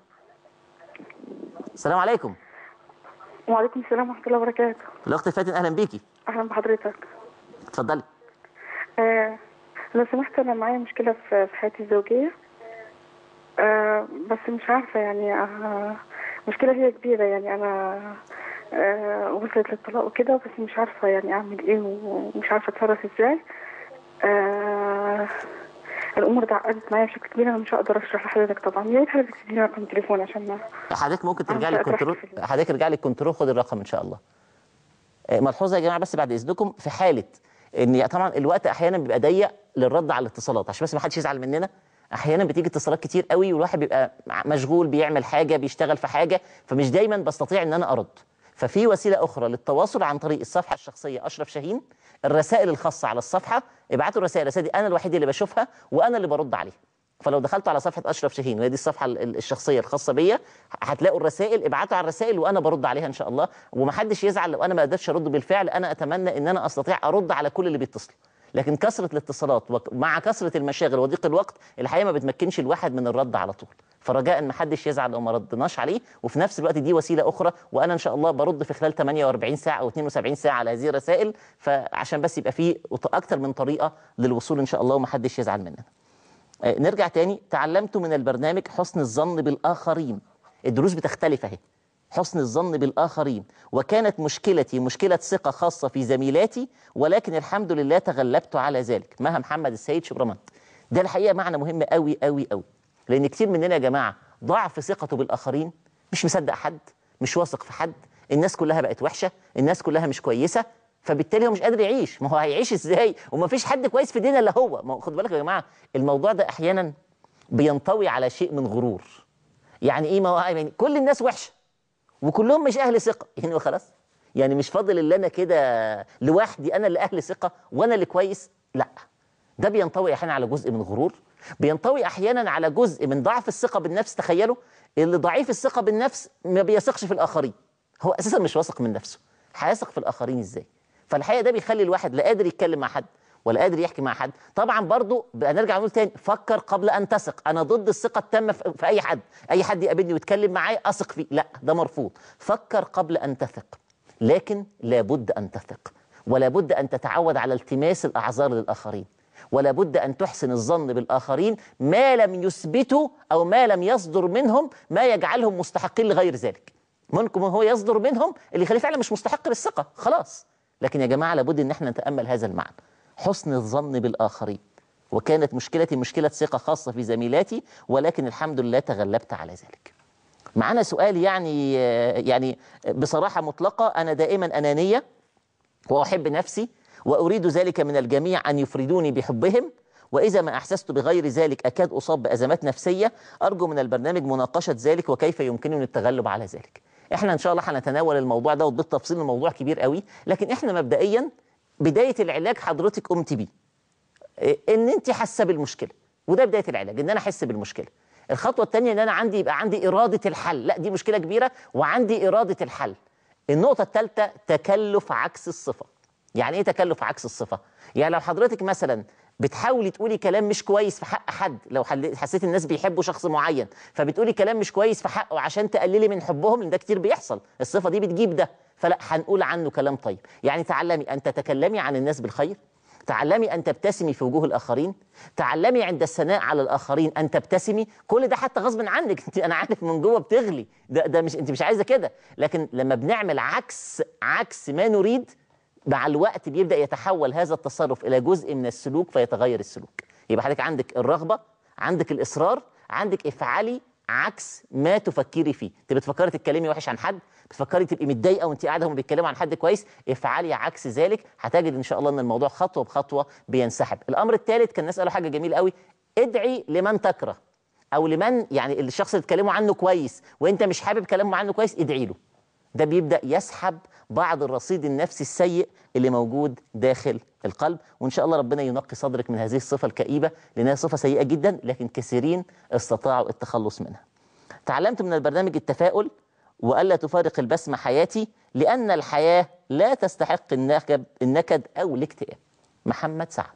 السلام عليكم. وعليكم السلام ورحمة الله وبركاته. الأخت فاتن أهلا بيكي. أهلا بحضرتك. اتفضلي. آه لو سمحت أنا معايا مشكلة في في حياتي الزوجية، آه بس مش عارفة يعني آه مشكلة هي كبيرة، يعني أنا آه وصلت للطلاق وكده، بس مش عارفة يعني أعمل إيه ومش عارفة أتصرف إزاي. آه الامور اتعقدت معايا بشكل كبير، انا مش هقدر اشرح لحضرتك طبعا. يا ريت حضرتك تديني رقم تليفون عشان ما حضرتك ممكن ترجعي للكنترول. حضرتك ارجعي للكنترول خد الرقم ان شاء الله. ملحوظه يا جماعه بس بعد اذنكم، في حاله ان طبعا الوقت احيانا بيبقى ضيق للرد على الاتصالات، عشان بس ما حدش يزعل مننا. احيانا بتيجي اتصالات كتير قوي والواحد بيبقى مشغول بيعمل حاجه بيشتغل في حاجه، فمش دايما بستطيع ان انا ارد. ففي وسيله اخرى للتواصل عن طريق الصفحه الشخصيه اشرف شاهين، الرسائل الخاصه على الصفحه، ابعتوا الرسائل، الرسائل دي انا الوحيد اللي بشوفها وانا اللي برد عليها. فلو دخلتوا على صفحه اشرف شاهين وهي دي الصفحه الشخصيه الخاصه بيا، هتلاقوا الرسائل، ابعتوا على الرسائل وانا برد عليها ان شاء الله. ومحدش يزعل لو انا ما قدرتش ارد بالفعل، انا اتمنى ان انا استطيع ارد على كل اللي بيتصلوا. لكن كثره الاتصالات مع كثره المشاغل وضيق الوقت الحقيقه ما بتمكنش الواحد من الرد على طول. فرجاء ما حدش يزعل لو ما ردناش عليه، وفي نفس الوقت دي وسيله اخرى وانا ان شاء الله برد في خلال ثمانية وأربعين ساعه او اثنين وسبعين ساعه على هذه الرسائل، فعشان بس يبقى في اكثر من طريقه للوصول ان شاء الله وما حدش يزعل مننا. نرجع تاني. تعلمت من البرنامج حسن الظن بالآخرين. الدروس بتختلف اهي. حسن الظن بالآخرين، وكانت مشكلتي مشكلة ثقة خاصة في زميلاتي، ولكن الحمد لله تغلبت على ذلك. مها محمد السيد شبرمان. ده الحقيقة معنى مهم قوي قوي قوي، لأن كتير مننا يا جماعة ضعف ثقته بالآخرين، مش مصدق حد، مش واثق في حد، الناس كلها بقت وحشة، الناس كلها مش كويسة، فبالتالي هو مش قادر يعيش. ما هو هيعيش ازاي وما فيش حد كويس في الدنيا الا هو؟ ما هو خد بالك يا جماعه، الموضوع ده احيانا بينطوي على شيء من غرور. يعني ايه؟ ما هو يعني كل الناس وحشه وكلهم مش اهل ثقه، يعني خلاص، يعني مش فاضل الا انا كده لوحدي، انا اللي اهل ثقه وانا اللي كويس. لا، ده بينطوي احيانا على جزء من غرور، بينطوي احيانا على جزء من ضعف الثقه بالنفس. تخيلوا اللي ضعيف الثقه بالنفس ما بيثقش في الاخرين، هو اساسا مش واثق من نفسه، هيثق في الاخرين ازاي؟ فالحقيقه ده بيخلي الواحد لا قادر يتكلم مع حد ولا قادر يحكي مع حد. طبعا برضو نرجع نقول تاني، فكر قبل ان تثق. انا ضد الثقه التامه في اي حد، اي حد يقابلني ويتكلم معايا اثق فيه، لا، ده مرفوض. فكر قبل ان تثق، لكن لابد ان تثق، ولا بد ان تتعود على التماس الاعذار للاخرين، ولا بد ان تحسن الظن بالاخرين ما لم يثبتوا او ما لم يصدر منهم ما يجعلهم مستحقين لغير ذلك. ممكن هو يصدر منهم اللي يخليه فعلا مش مستحق للثقه، خلاص. لكن يا جماعه لابد ان احنا نتامل هذا المعنى، حسن الظن بالاخرين. وكانت مشكلتي مشكله ثقه خاصه في زميلاتي، ولكن الحمد لله تغلبت على ذلك. معانا سؤال يعني يعني بصراحه مطلقه، انا دائما انانيه واحب نفسي واريد ذلك من الجميع ان يفردوني بحبهم، واذا ما احسست بغير ذلك اكاد اصاب بازمات نفسيه. ارجو من البرنامج مناقشه ذلك وكيف يمكنني التغلب على ذلك. احنا ان شاء الله هنتناول الموضوع ده وبالتفصيل، الموضوع كبير قوي، لكن احنا مبدئيا بدايه العلاج حضرتك قمت بيه، ان انت حاسه بالمشكله، وده بدايه العلاج، ان انا احس بالمشكله. الخطوه الثانيه ان انا عندي يبقى عندي اراده الحل، لا دي مشكله كبيره وعندي اراده الحل. النقطه الثالثه تكلف عكس الصفه. يعني ايه تكلف عكس الصفه؟ يعني لو حضرتك مثلا بتحاولي تقولي كلام مش كويس في حق حد، لو حسيت الناس بيحبوا شخص معين فبتقولي كلام مش كويس في حقه عشان تقللي من حبهم، لان ده كتير بيحصل، الصفه دي بتجيب ده، فلا هنقول عنه كلام طيب. يعني تعلمي ان تتكلمي عن الناس بالخير، تعلمي ان تبتسمي في وجوه الاخرين، تعلمي عند الثناء على الاخرين ان تبتسمي. كل ده حتى غصب عنك، انت انا عارف من جوه بتغلي، ده ده مش انت مش عايزه كده، لكن لما بنعمل عكس عكس ما نريد مع الوقت بيبدأ يتحول هذا التصرف إلى جزء من السلوك فيتغير السلوك. يبقى حضرتك عندك الرغبة، عندك الإصرار، عندك افعلي عكس ما تفكري فيه. انت بتفكري تتكلمي وحش عن حد، بتفكري تبقي متضايقه وانت قاعده هم بيتكلموا عن حد كويس، افعلي عكس ذلك، هتجد ان شاء الله ان الموضوع خطوه بخطوه بينسحب. الامر الثالث كان نساله حاجه جميله قوي، ادعي لمن تكره او لمن يعني الشخص اللي تكلموا عنه كويس وانت مش حابب كلامه عنه كويس، ادعي له. ده بيبدأ يسحب بعض الرصيد النفسي السيء اللي موجود داخل القلب، وإن شاء الله ربنا ينقي صدرك من هذه الصفة الكئيبة، لأنها صفة سيئة جدا لكن كثيرين استطاعوا التخلص منها. تعلمت من البرنامج التفاؤل وألا تفارق البسمة حياتي، لأن الحياة لا تستحق النكد, النكد أو الاكتئاب. محمد سعد.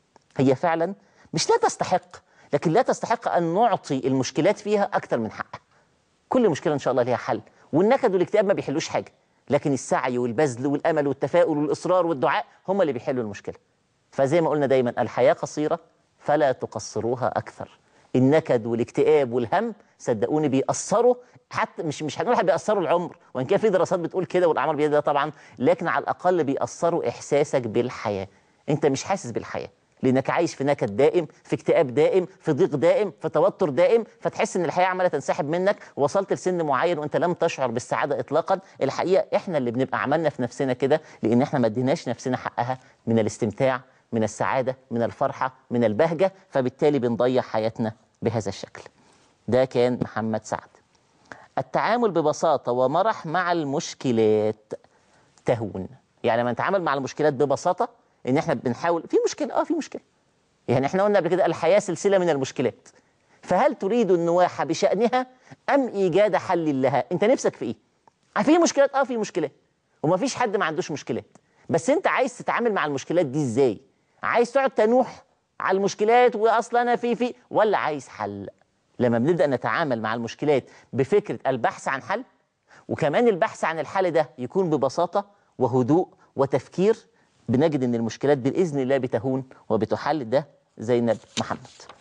هي فعلا مش لا تستحق، لكن لا تستحق أن نعطي المشكلات فيها أكثر من حقها. كل مشكلة إن شاء الله ليها حل، والنكد والاكتئاب ما بيحلوش حاجة، لكن السعي والبذل والأمل والتفاؤل والإصرار والدعاء هم اللي بيحلوا المشكلة. فزي ما قلنا دايما الحياة قصيرة فلا تقصروها أكثر. النكد والاكتئاب والهم صدقوني بيأثروا، حتى مش مش هنقول بيأثروا العمر، وإن كان في دراسات بتقول كده والأعمار بيد ده طبعا، لكن على الأقل بيأثروا إحساسك بالحياة. أنت مش حاسس بالحياة لأنك عايش في نكد دائم، في اكتئاب دائم، في ضيق دائم، في توتر دائم، فتحس إن الحياة عمالة تنسحب منك، وصلت لسن معين وأنت لم تشعر بالسعادة إطلاقا. الحقيقة إحنا اللي بنبقى عملنا في نفسنا كده، لأن إحنا ما اديناش نفسنا حقها من الاستمتاع، من السعادة، من الفرحة، من البهجة، فبالتالي بنضيع حياتنا بهذا الشكل. ده كان محمد سعد. التعامل ببساطة ومرح مع المشكلات تهون. يعني لما نتعامل مع المشكلات ببساطة، ان احنا بنحاول في مشكلة اه في مشكلة. يعني احنا قلنا قبل كده الحياة سلسلة من المشكلات، فهل تريد النواح بشأنها ام ايجاد حل لها؟ انت نفسك في ايه؟ في مشكلات اه في مشكلات، ومفيش حد ما عندوش مشكلات، بس انت عايز تتعامل مع المشكلات دي ازاي؟ عايز تقعد تنوح على المشكلات واصلا انا في في ولا عايز حل؟ لما بنبدأ نتعامل مع المشكلات بفكرة البحث عن حل، وكمان البحث عن الحل ده يكون ببساطة وهدوء وتفكير، بنجد ان المشكلات بإذن الله بتهون وبتحل. ده زينب محمد.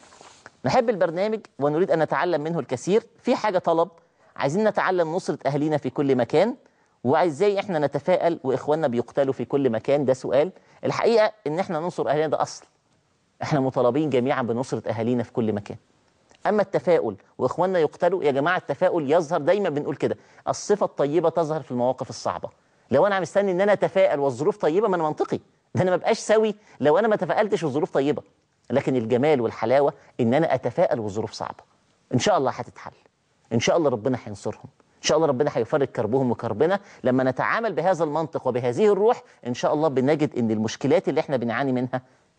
نحب البرنامج ونريد أن نتعلم منه الكثير. في حاجة طلب، عايزين نتعلم نصرة أهلينا في كل مكان، وازاي احنا نتفائل وإخواننا بيقتلوا في كل مكان. ده سؤال. الحقيقة ان احنا ننصر أهلنا ده أصل، احنا مطالبين جميعا بنصرة أهالينا في كل مكان. أما التفاؤل وإخواننا يقتلوا، يا جماعة التفاؤل يظهر دايما، بنقول كده الصفة الطيبة تظهر في المواقف الصعبة. لو أنا مستني إن أنا أتفائل والظروف طيبة، ما أنا منطقي ده أنا ما بقاش سوي لو أنا ما تفائلتش والظروف طيبة. لكن الجمال والحلاوة إن أنا أتفائل والظروف صعبة. إن شاء الله هتتحل، إن شاء الله ربنا هينصرهم، إن شاء الله ربنا هيفرج كربهم وكربنا. لما نتعامل بهذا المنطق وبهذه الروح، إن شاء الله بنجد إن المشكلات اللي إحنا بنعاني منها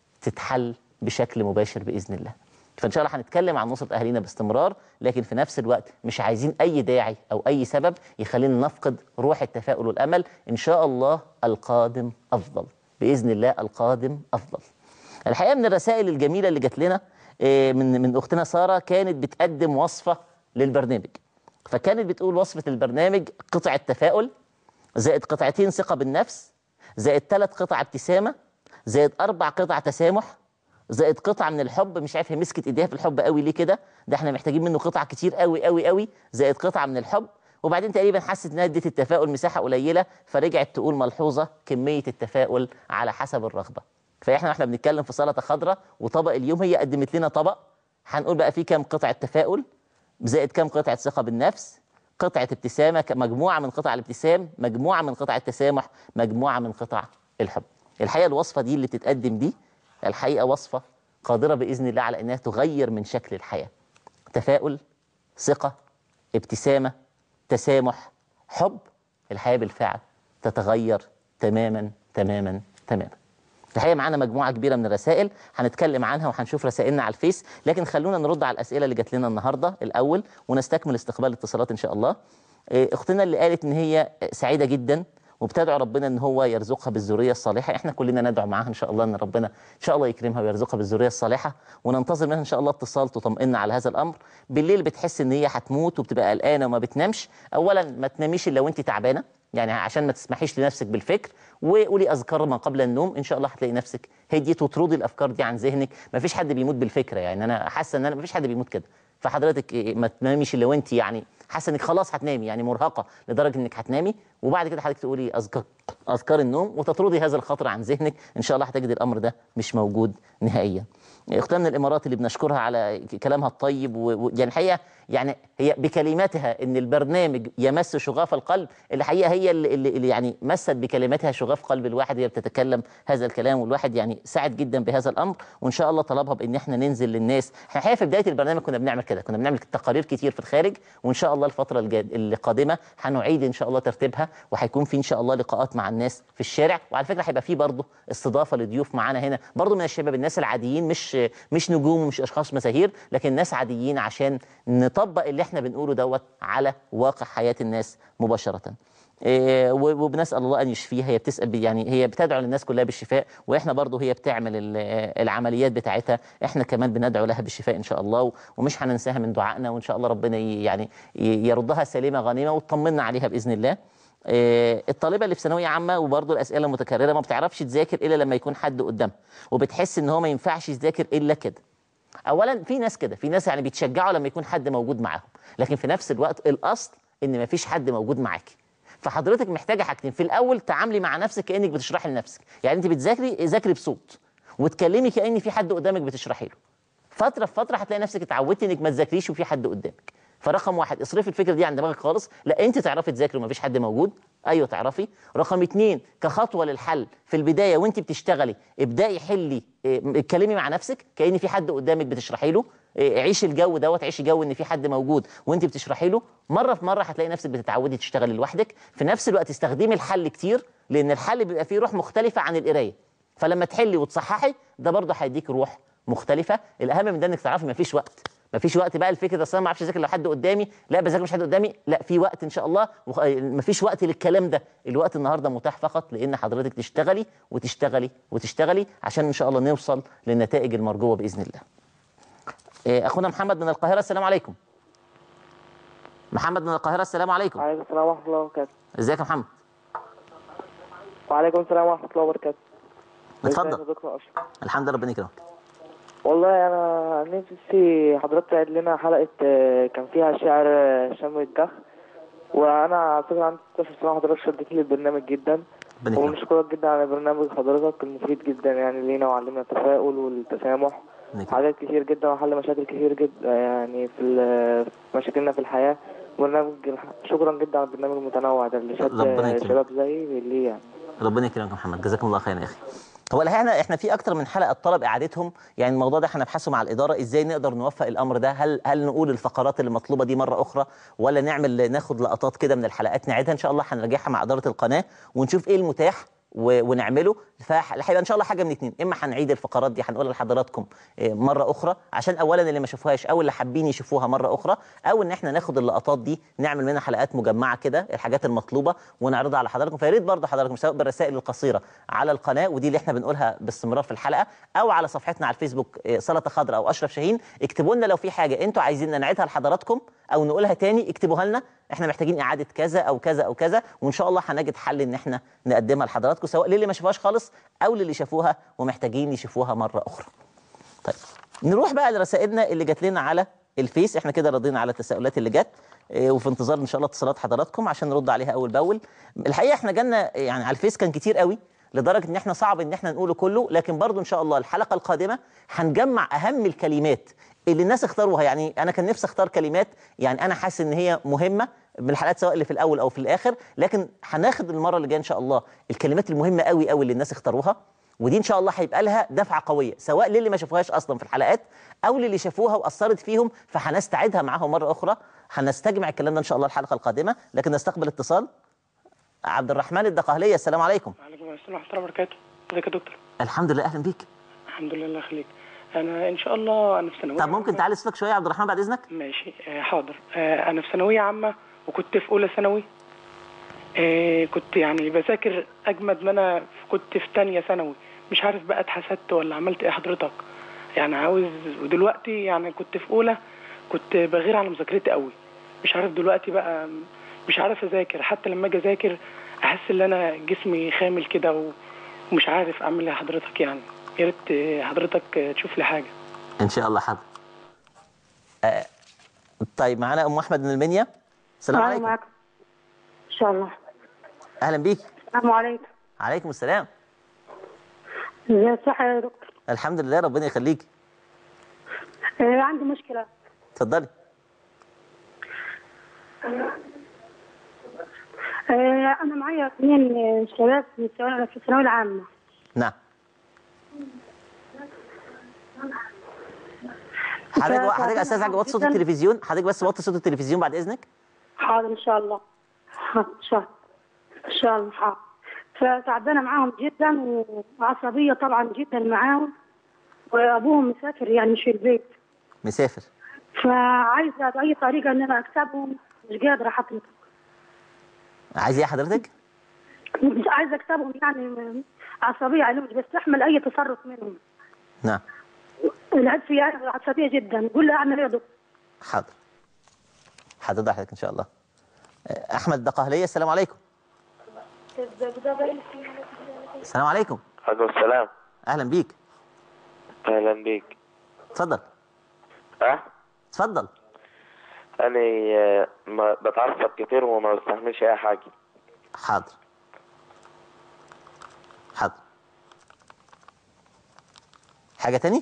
تتحل بشكل مباشر بإذن الله. فإن شاء الله هنتكلم عن نصرة أهالينا باستمرار، لكن في نفس الوقت مش عايزين أي داعي أو أي سبب يخلينا نفقد روح التفاؤل والأمل. إن شاء الله القادم أفضل بإذن الله، القادم أفضل. الحقيقة من الرسائل الجميلة اللي جات لنا من من أختنا سارة، كانت بتقدم وصفة للبرنامج. فكانت بتقول وصفة البرنامج قطعة تفاؤل، زائد قطعتين ثقة بالنفس، زائد ثلاث قطع ابتسامة، زائد أربع قطع تسامح، زائد قطعة من الحب. مش عارف هي مسكت ايديها في الحب قوي ليه كده، ده احنا محتاجين منه قطع كتير قوي قوي قوي. زائد قطعة من الحب. وبعدين تقريبا حست انها ادت التفاؤل مساحة قليلة، فرجعت تقول ملحوظة كمية التفاؤل على حسب الرغبة. فاحنا احنا بنتكلم في سلطة خضراء وطبق اليوم، هي قدمت لنا طبق هنقول بقى فيه كام قطعة تفاؤل، زائد كام قطعة ثقة بالنفس، قطعة ابتسامة، مجموعة من قطع الابتسام، مجموعة من قطع التسامح، مجموعة من قطع الحب. الحقيقة الوصفة دي اللي بتتقدم دي الحقيقة وصفة قادرة بإذن الله على أنها تغير من شكل الحياة. تفاؤل، ثقة، ابتسامة، تسامح، حب، الحياة بالفعل تتغير تماما تماما تماما. الحقيقة معانا مجموعة كبيرة من الرسائل هنتكلم عنها وهنشوف رسائلنا على الفيس، لكن خلونا نرد على الأسئلة اللي جات لنا النهاردة الأول ونستكمل استقبال الاتصالات إن شاء الله. أختنا اللي قالت إن هي سعيدة جدا وبتدعو ربنا ان هو يرزقها بالذريه الصالحه، احنا كلنا ندعو معاها ان شاء الله ان ربنا ان شاء الله يكرمها ويرزقها بالذريه الصالحه، وننتظر منها ان شاء الله اتصال تطمئننا على هذا الامر. بالليل بتحس ان هي هتموت وبتبقى قلقانه وما بتنامش، اولا ما تناميش الا وانت تعبانه، يعني عشان ما تسمحيش لنفسك بالفكر، وقولي اذكار ما قبل النوم، ان شاء الله هتلاقي نفسك هديت وتطردي الافكار دي عن ذهنك. ما فيش حد بيموت بالفكره، يعني انا حاسه ان انا ما فيش حد بيموت كده، فحضرتك ما تناميش الا وانت يعني حاسه انك خلاص هتنامي، يعني مرهقه لدرجه انك هتنامي، وبعد كده حضرتك تقولي اذكار اذكار النوم وتطردي هذا الخطر عن ذهنك، ان شاء الله هتجد الامر ده مش موجود نهائيا. اختنا من الامارات اللي بنشكرها على كلامها الطيب، ويعني الحقيقه يعني هي بكلماتها ان البرنامج يمس شغاف القلب، الحقيقه هي اللي, اللي يعني مست بكلماتها شغاف قلب الواحد، هي بتتكلم هذا الكلام، والواحد يعني سعد جدا بهذا الامر، وان شاء الله طلبها بان احنا ننزل للناس. احنا الحقيقه في بدايه البرنامج كنا بنعمل كده، كنا بنعمل تقارير كتير في الخارج، وان شاء الله الفتره القادمه هنعيد ان شاء الله ترتيبها، وهيكون في ان شاء الله لقاءات مع الناس في الشارع، وعلى فكره هيبقى في برضه استضافه لضيوف معانا هنا برضه من الشباب، الناس العاديين، مش مش نجوم ومش اشخاص مشاهير، لكن ناس عاديين، عشان نطبق اللي احنا بنقوله دوت على واقع حياه الناس مباشره. إيه وبنسال الله ان يشفيها، هي بتسال يعني هي بتدعو للناس كلها بالشفاء، واحنا برضه هي بتعمل العمليات بتاعتها، احنا كمان بندعو لها بالشفاء ان شاء الله، ومش هننساها من دعائنا، وان شاء الله ربنا يعني يردها سليمه غانمه وتطمنا عليها باذن الله. إيه الطالبه اللي في ثانويه عامه وبرضه الاسئله المتكرره، ما بتعرفش تذاكر الا لما يكون حد قدامها، وبتحس ان هو ما ينفعش يذاكر الا كده. اولا في ناس كده، في ناس يعني بيتشجعوا لما يكون حد موجود معاهم، لكن في نفس الوقت الاصل ان ما فيش حد موجود معاكي. فحضرتك محتاجه حاجتين، في الاول تعاملي مع نفسك كانك بتشرحي لنفسك، يعني انت بتذاكري ذاكري بصوت وتكلمي كأن في حد قدامك بتشرحي له. فتره في فتره هتلاقي نفسك اتعودتي انك ما تذاكريش وفي حد قدامك. فرقم واحد اصرفي الفكره دي عن دماغك خالص، لا انت تعرفي تذاكري وما فيش حد موجود، ايوه تعرفي. رقم اتنين كخطوه للحل في البدايه وانت بتشتغلي، ابداي حلي اتكلمي مع نفسك كأن في حد قدامك بتشرحي له، عيش الجو دوت، عيش جو ان في حد موجود وانت بتشرحي له. مره في مره هتلاقي نفسك بتتعودي تشتغلي لوحدك. في نفس الوقت استخدمي الحل كتير، لان الحل بيبقى فيه روح مختلفه عن القرايه. فلما تحلي وتصححي ده برضه هيديك روح مختلفه. الاهم من ده انك تعرفي مفيش وقت. مفيش وقت بقى الفكره اصل انا ما اعرفش اذاكر لو حد قدامي، لا بذاكر مش حد قدامي، لا في وقت ان شاء الله. وخ... مفيش وقت للكلام ده. الوقت النهارده متاح فقط لان حضرتك تشتغلي وتشتغلي وتشتغلي عشان ان شاء الله نوصل للنتائج المرجوه باذن الله. إيه اخونا محمد من القاهره، السلام عليكم. محمد من القاهره، السلام عليكم. وعليكم السلام ورحمه الله وبركاته. ازيك يا محمد؟ وعليكم السلام ورحمه الله وبركاته. اتفضل. ازيك يا دكتور اشرف؟ الحمد لله، ربنا يكرمك. والله انا نفسي حضرتك تعيد لنا حلقه آه، كان فيها شعر آه، شم الدخ. وانا على فكره عندي ستاشر سنه، حضرتك شدتني للبرنامج جدا، ربنا يكرمك. ونشكرك جدا على برنامج حضرتك المفيد جدا يعني لينا، وعلمنا التفاؤل والتسامح، حاجات كتير جدا، وحل مشاكل كتير جدا يعني في ال- في مشاكلنا في الحياه. برنامج شكرا جدا على البرنامج المتنوع ده اللي ربنا شد يكرمك. شباب زي ليه يعني. ربنا يكرمك يا محمد، جزاكم الله خيرا يا اخي. هو الحقيقه احنا احنا في اكتر من حلقه طلب اعادتهم، يعني الموضوع ده هنبحثه مع الاداره ازاي نقدر نوفق الامر ده. هل هل نقول الفقرات اللي مطلوبه دي مره اخرى، ولا نعمل ناخد لقطات كده من الحلقات نعيدها؟ ان شاء الله هنراجعها مع اداره القناه ونشوف ايه المتاح و- ونعمله. فهيبقى ان شاء الله حاجه من اتنين، اما هنعيد الفقرات دي هنقولها لحضراتكم إيه، مره اخرى عشان اولا اللي ما شافوهاش او اللي حابين يشوفوها مره اخرى، او ان احنا ناخد اللقطات دي نعمل منها حلقات مجمعه كده الحاجات المطلوبه ونعرضها على حضراتكم. فيا ريت برضه حضراتكم سواء بالرسائل القصيره على القناه ودي اللي احنا بنقولها باستمرار في الحلقه، او على صفحتنا على الفيسبوك إيه، سلطه خضراء او اشرف شاهين، اكتبوا لنا لو في حاجه انتوا عايزين نعيدها لحضراتكم او نقولها تاني، اكتبوها لنا. احنا محتاجين اعاده كذا او كذا او كذا، وان شاء الله هنجد حل ان احنا نقدمها لحضراتكم، سواء للي ما شافوهاش خالص او للي شافوها ومحتاجين يشوفوها مره اخرى. طيب نروح بقى لرسائلنا اللي جات لنا على الفيس. احنا كده ردينا على التساؤلات اللي جت إيه، وفي انتظار ان شاء الله اتصالات حضراتكم عشان نرد عليها اول باول. الحقيقه احنا جالنا يعني على الفيس كان كتير قوي لدرجه ان احنا صعب ان احنا نقوله كله، لكن برضو ان شاء الله الحلقه القادمه هنجمع اهم الكلمات اللي الناس اختاروها. يعني انا كان نفسي اختار كلمات يعني انا حاسس ان هي مهمه من الحلقات سواء اللي في الاول او في الاخر، لكن هناخد المره اللي جايه ان شاء الله الكلمات المهمه قوي قوي اللي الناس اختاروها، ودي ان شاء الله هيبقى لها دفعه قويه سواء للي ما شافوهاش اصلا في الحلقات او للي شافوها واثرت فيهم، فهنستعيدها معاهم مره اخرى. هنستجمع الكلام ده ان شاء الله الحلقه القادمه، لكن نستقبل اتصال. عبد الرحمن الدقهليه، السلام عليكم. وعليكم السلام ورحمه الله وبركاته. ازيك يا دكتور؟ الحمد لله، اهلا بيك. الحمد لله، الله يخليك. انا ان شاء الله انا في ثانويه. طب ممكن تعلي صوتك شويه يا عبد الرحمن بعد اذنك؟ ماشي آه حاضر. آه انا في ثانويه عامه وكنت في اولى ثانوي. آه كنت يعني بذاكر اجمد ما انا كنت في ثانيه ثانوي، مش عارف بقى اتحسدت ولا عملت ايه حضرتك. يعني عاوز، ودلوقتي يعني كنت في اولى كنت بغير على مذاكرتي قوي، مش عارف دلوقتي بقى مش عارف اذاكر، حتى لما اجي اذاكر احس ان انا جسمي خامل كده ومش عارف اعمل ايه حضرتك. يعني يا ريت حضرتك تشوف لي حاجه. ان شاء الله حاضر. آه طيب معانا ام احمد من المنيا، السلام عليكم. معاكم ان شاء الله. اهلا بيك. السلام عليكم. عليكم السلام. ازي صح يا دكتور؟ الحمد لله، ربنا يخليك. آه عندي مشكله. اتفضلي. آه انا معايا اثنين شباب في الثانويه في الثانويه العامه. نعم. حضرتك حضرتك استاذ حاجه وطي صوت التلفزيون، حضرتك بس وطي صوت التلفزيون بعد اذنك. حاضر ان شاء الله. حاضر ان شاء الله. ان شاء الله حاضر. فتعبانه معاهم جدا وعصبيه طبعا جدا معاهم، وابوهم مسافر يعني مش في البيت. مسافر. فعايزه باي طريقه ان انا اكسبهم، مش قادره حضرتك. عايز ايه حضرتك؟ مش عايزه اكسبهم، يعني عصبيه عليهم، مش بستحمل اي تصرف منهم. نعم. العب في يعني عصبيه جدا، قول لي اعمل ايه يا دكتور؟ حاضر. حاضر حضرتك ان شاء الله. احمد دقهليه، السلام عليكم. السلام عليكم. عليكم السلام. اهلا بيك. اهلا بيك. اتفضل. اه اتفضل. انا ما بتعصب كتير وما بستحملش اي حاجه. حاضر. حاضر. حاجه تاني؟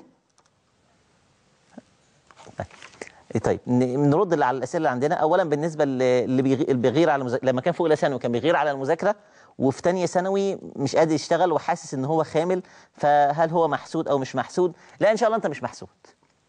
طيب نرد على الاسئله اللي عندنا. اولا بالنسبه اللي بيغير على المذاكره، لما كان في اولى ثانوي كان بيغير على المذاكره وفي ثانيه ثانوي مش قادر يشتغل وحاسس ان هو خامل، فهل هو محسود او مش محسود؟ لا ان شاء الله انت مش محسود.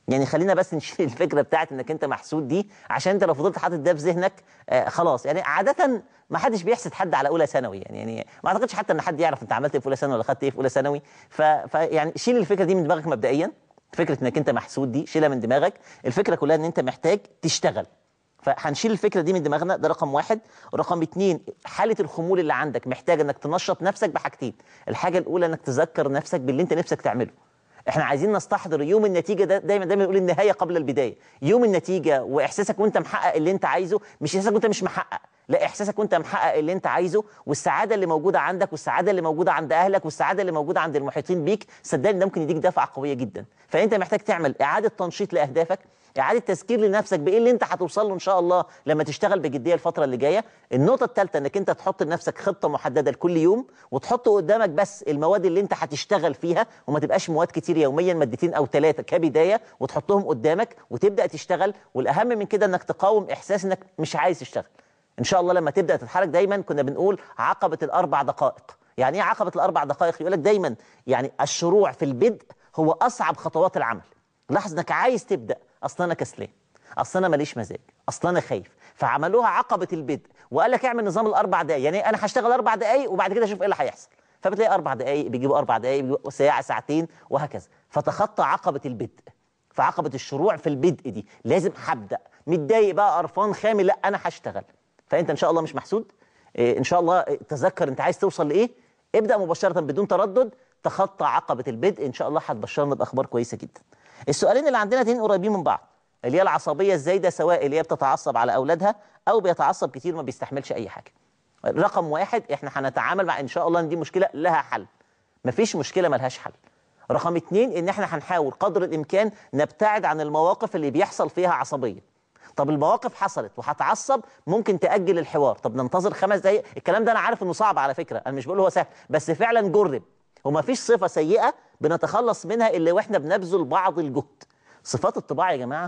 يعني خلينا بس نشيل الفكره بتاعت انك انت محسود دي، عشان انت لو فضلت حاطط ده في ذهنك آه خلاص. يعني عاده ما حدش بيحسد حد على اولى ثانوي، يعني يعني ما اعتقدش حتى ان حد يعرف انت عملت ايه في اولى ثانوي ولا خدت ايه في اولى ثانوي. فيعني شيل الفكره دي من دماغك مبدئيا، فكره انك انت محسود دي شيلها من دماغك. الفكره كلها ان انت محتاج تشتغل، فهنشيل الفكره دي من دماغنا. ده رقم واحد. رقم اتنين، حاله الخمول اللي عندك محتاج انك تنشط نفسك بحاجتين. الحاجه الاولى انك تذكر نفسك باللي انت نفسك تعمله. احنا عايزين نستحضر يوم النتيجه ده، دايما دايما نقول النهايه قبل البدايه. يوم النتيجه واحساسك وانت محقق اللي انت عايزه، مش احساسك وانت مش محقق، لا احساسك وانت محقق اللي انت عايزه، والسعاده اللي موجوده عندك والسعاده اللي موجوده عند اهلك والسعاده اللي موجوده عند المحيطين بيك، صدقني ده ممكن يديك دفعه قويه جدا. فانت محتاج تعمل اعاده تنشيط لاهدافك، اعاده تذكير لنفسك بايه اللي انت هتوصل له ان شاء الله لما تشتغل بجديه الفتره اللي جايه. النقطه الثالثه انك انت تحط لنفسك خطه محدده لكل يوم، وتحط قدامك بس المواد اللي انت هتشتغل فيها، وما تبقاش مواد كتير يوميا، مادتين او ثلاثه كبدايه، وتحطهم قدامك وتبدا تشتغل. والاهم من كده انك تقاوم احساس انك مش عايز تشتغل. ان شاء الله لما تبدا تتحرك، دايما كنا بنقول عقبه الاربع دقائق. يعني ايه عقبه الاربع دقائق؟ يقول لك دايما يعني الشروع في البدء هو اصعب خطوات العمل. لاحظ انك عايز تبدا، اصل انا كسلان، اصل انا ماليش مزاج، اصل انا خايف، فعملوها عقبه البدء وقال لك اعمل نظام الاربع دقائق. يعني انا هشتغل اربع دقائق وبعد كده اشوف ايه اللي هيحصل. فبتلاقي اربع دقائق بيجيبوا اربع دقائق بيجيبوا ساعه ساعتين وهكذا. فتخطى عقبه البدء. فعقبه الشروع في البدء دي لازم هبدا، متضايق بقى قرفان خامل، لا انا هشتغل. فانت ان شاء الله مش محسود، إيه ان شاء الله تذكر انت عايز توصل لايه، ابدا مباشره بدون تردد، تخطى عقبه البدء، ان شاء الله هتبشرنا باخبار كويسه جدا. السؤالين اللي عندنا اتنين قريبين من بعض، اللي هي العصبيه الزايده، سواء اللي هي بتتعصب على اولادها او بيتعصب كتير ما بيستحملش اي حاجه. رقم واحد، احنا هنتعامل مع ان شاء الله ان دي مشكله لها حل، مفيش مشكله ملهاش حل. رقم اتنين، ان احنا هنحاول قدر الامكان نبتعد عن المواقف اللي بيحصل فيها عصبيه. طب المواقف حصلت وهتعصب، ممكن تاجل الحوار. طب ننتظر خمس دقائق. الكلام ده انا عارف انه صعب على فكره، انا مش بقول هو سهل، بس فعلا جرب. ومفيش صفه سيئه بنتخلص منها الا واحنا بنبذل بعض الجهد. صفات الطباع يا جماعه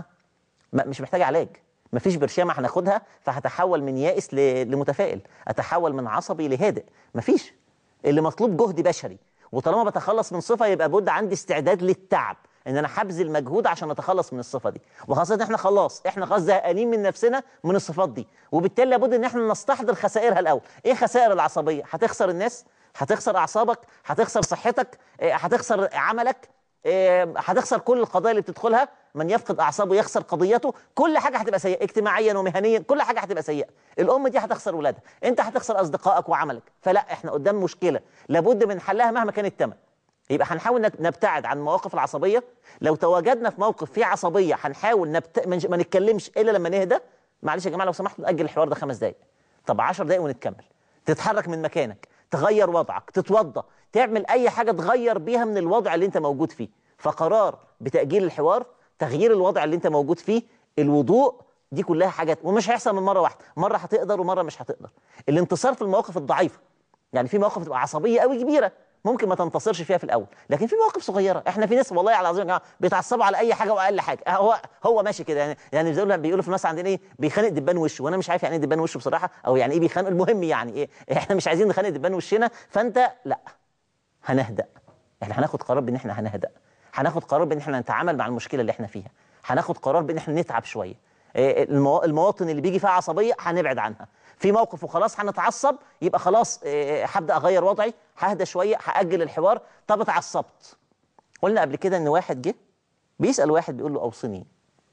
مش محتاجه علاج، مفيش برشامه هناخدها فهتحول من يائس لمتفائل، اتحول من عصبي لهادئ. مفيش. اللي مطلوب جهد بشري، وطالما بتخلص من صفه يبقى بد عندي استعداد للتعب، ان انا هبذل مجهود عشان اتخلص من الصفه دي. وخاصه ان احنا خلاص احنا خلاص زهقانين من نفسنا من الصفات دي، وبالتالي لابد ان احنا نستحضر خسائرها الاول. ايه خسائر العصبيه؟ هتخسر الناس، هتخسر اعصابك، هتخسر صحتك، هتخسر عملك، هتخسر كل القضايا اللي بتدخلها. من يفقد اعصابه يخسر قضيته. كل حاجه هتبقى سيئه اجتماعيا ومهنيا، كل حاجه هتبقى سيئه. الام دي هتخسر ولادها، انت هتخسر اصدقائك وعملك. فلا، احنا قدام مشكله لابد من حلها مهما كان الثمن. يبقى هنحاول نبتعد عن مواقف العصبيه. لو تواجدنا في موقف فيه عصبيه هنحاول نبت... ما نتكلمش الا لما نهدى. معلش يا جماعه لو سمحتوا ناجل الحوار ده خمس دقائق، طب عشر دقائق ونتكمل. تتحرك من مكانك، تغير وضعك، تتوضى، تعمل اي حاجه تغير بيها من الوضع اللي انت موجود فيه. فقرار بتاجيل الحوار، تغيير الوضع اللي انت موجود فيه، الوضوء، دي كلها حاجات. ومش هيحصل من مره واحده، مره هتقدر ومره مش هتقدر. الانتصار في المواقف الضعيفه، يعني في مواقف تبقى عصبيه قوي كبيره ممكن ما تنتصرش فيها في الاول، لكن في مواقف صغيره. احنا في ناس والله العظيم يا جماعه بيتعصبوا على اي حاجه واقل حاجه. هو هو ماشي كده، يعني يعني بيقولوا بيقولوا في الناس عندنا ايه، بيخانق دبان وشه، وانا مش عارف يعني ايه دبان وشه بصراحه، او يعني ايه بيخانق. المهم يعني ايه، احنا مش عايزين نخانق دبان وشنا. فانت لا، هنهدأ. احنا هناخد قرار بان احنا هنهدأ، هناخد قرار بان احنا نتعامل مع المشكله اللي احنا فيها، هناخد قرار بان احنا نتعب شويه. المواطن اللي بيجي فيها عصبيه هنبعد عنها. في موقف وخلاص هنتعصب، يبقى خلاص هبدا اغير وضعي، ههدى شويه، هاجل الحوار. طب اتعصبت، قلنا قبل كده ان واحد جه بيسال واحد بيقول له اوصني،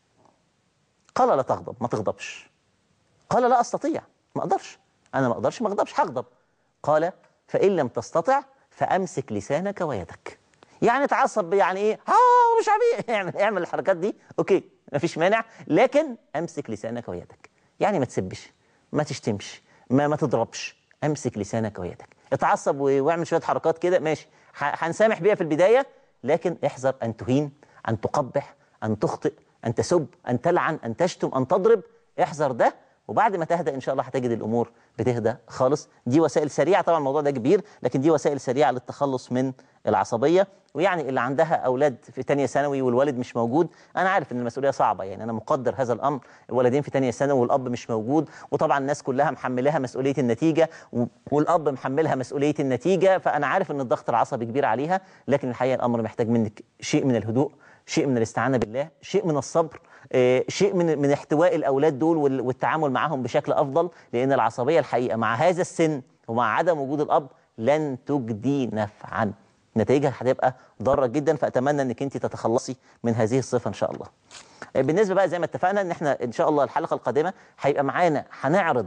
قال لا تغضب، ما تغضبش. قال لا استطيع، ما اقدرش، انا ما اقدرش، ما اغضبش، هغضب. قال فان لم تستطع فامسك لسانك ويدك. يعني اتعصب، يعني ايه، ها مش عارف ايه، اعمل اعمل الحركات دي، اوكي مفيش مانع، لكن امسك لسانك ويدك. يعني ما تسبش، ما تشتمش، ما ما تضربش، امسك لسانك ويدك. اتعصب واعمل شويه حركات كده، ماشي، هنسامح بيها في البدايه، لكن احذر ان تهين، ان تقبح، ان تخطئ، ان تسب، ان تلعن، ان تشتم، ان تضرب. احذر ده، وبعد ما تهدأ ان شاء الله هتجد الامور بتهدى خالص. دي وسائل سريعه، طبعا الموضوع ده كبير، لكن دي وسائل سريعه للتخلص من العصبيه. ويعني اللي عندها اولاد في ثانيه ثانوي والوالد مش موجود، انا عارف ان المسؤوليه صعبه، يعني انا مقدر هذا الامر. ولدين في ثانيه ثانوي والاب مش موجود، وطبعا الناس كلها محملها مسؤوليه النتيجه، والاب محملها مسؤوليه النتيجه. فانا عارف ان الضغط العصبي كبير عليها، لكن الحقيقه الامر محتاج منك شيء من الهدوء، شيء من الاستعانة بالله، شيء من الصبر، شيء من من احتواء الأولاد دول والتعامل معهم بشكل أفضل، لأن العصبية الحقيقة مع هذا السن ومع عدم وجود الأب لن تجدي نفعا، نتائجها هتبقى ضاره جدا. فاتمنى انك انت تتخلصي من هذه الصفه ان شاء الله. بالنسبه بقى زي ما اتفقنا ان احنا ان شاء الله الحلقه القادمه هيبقى معانا هنعرض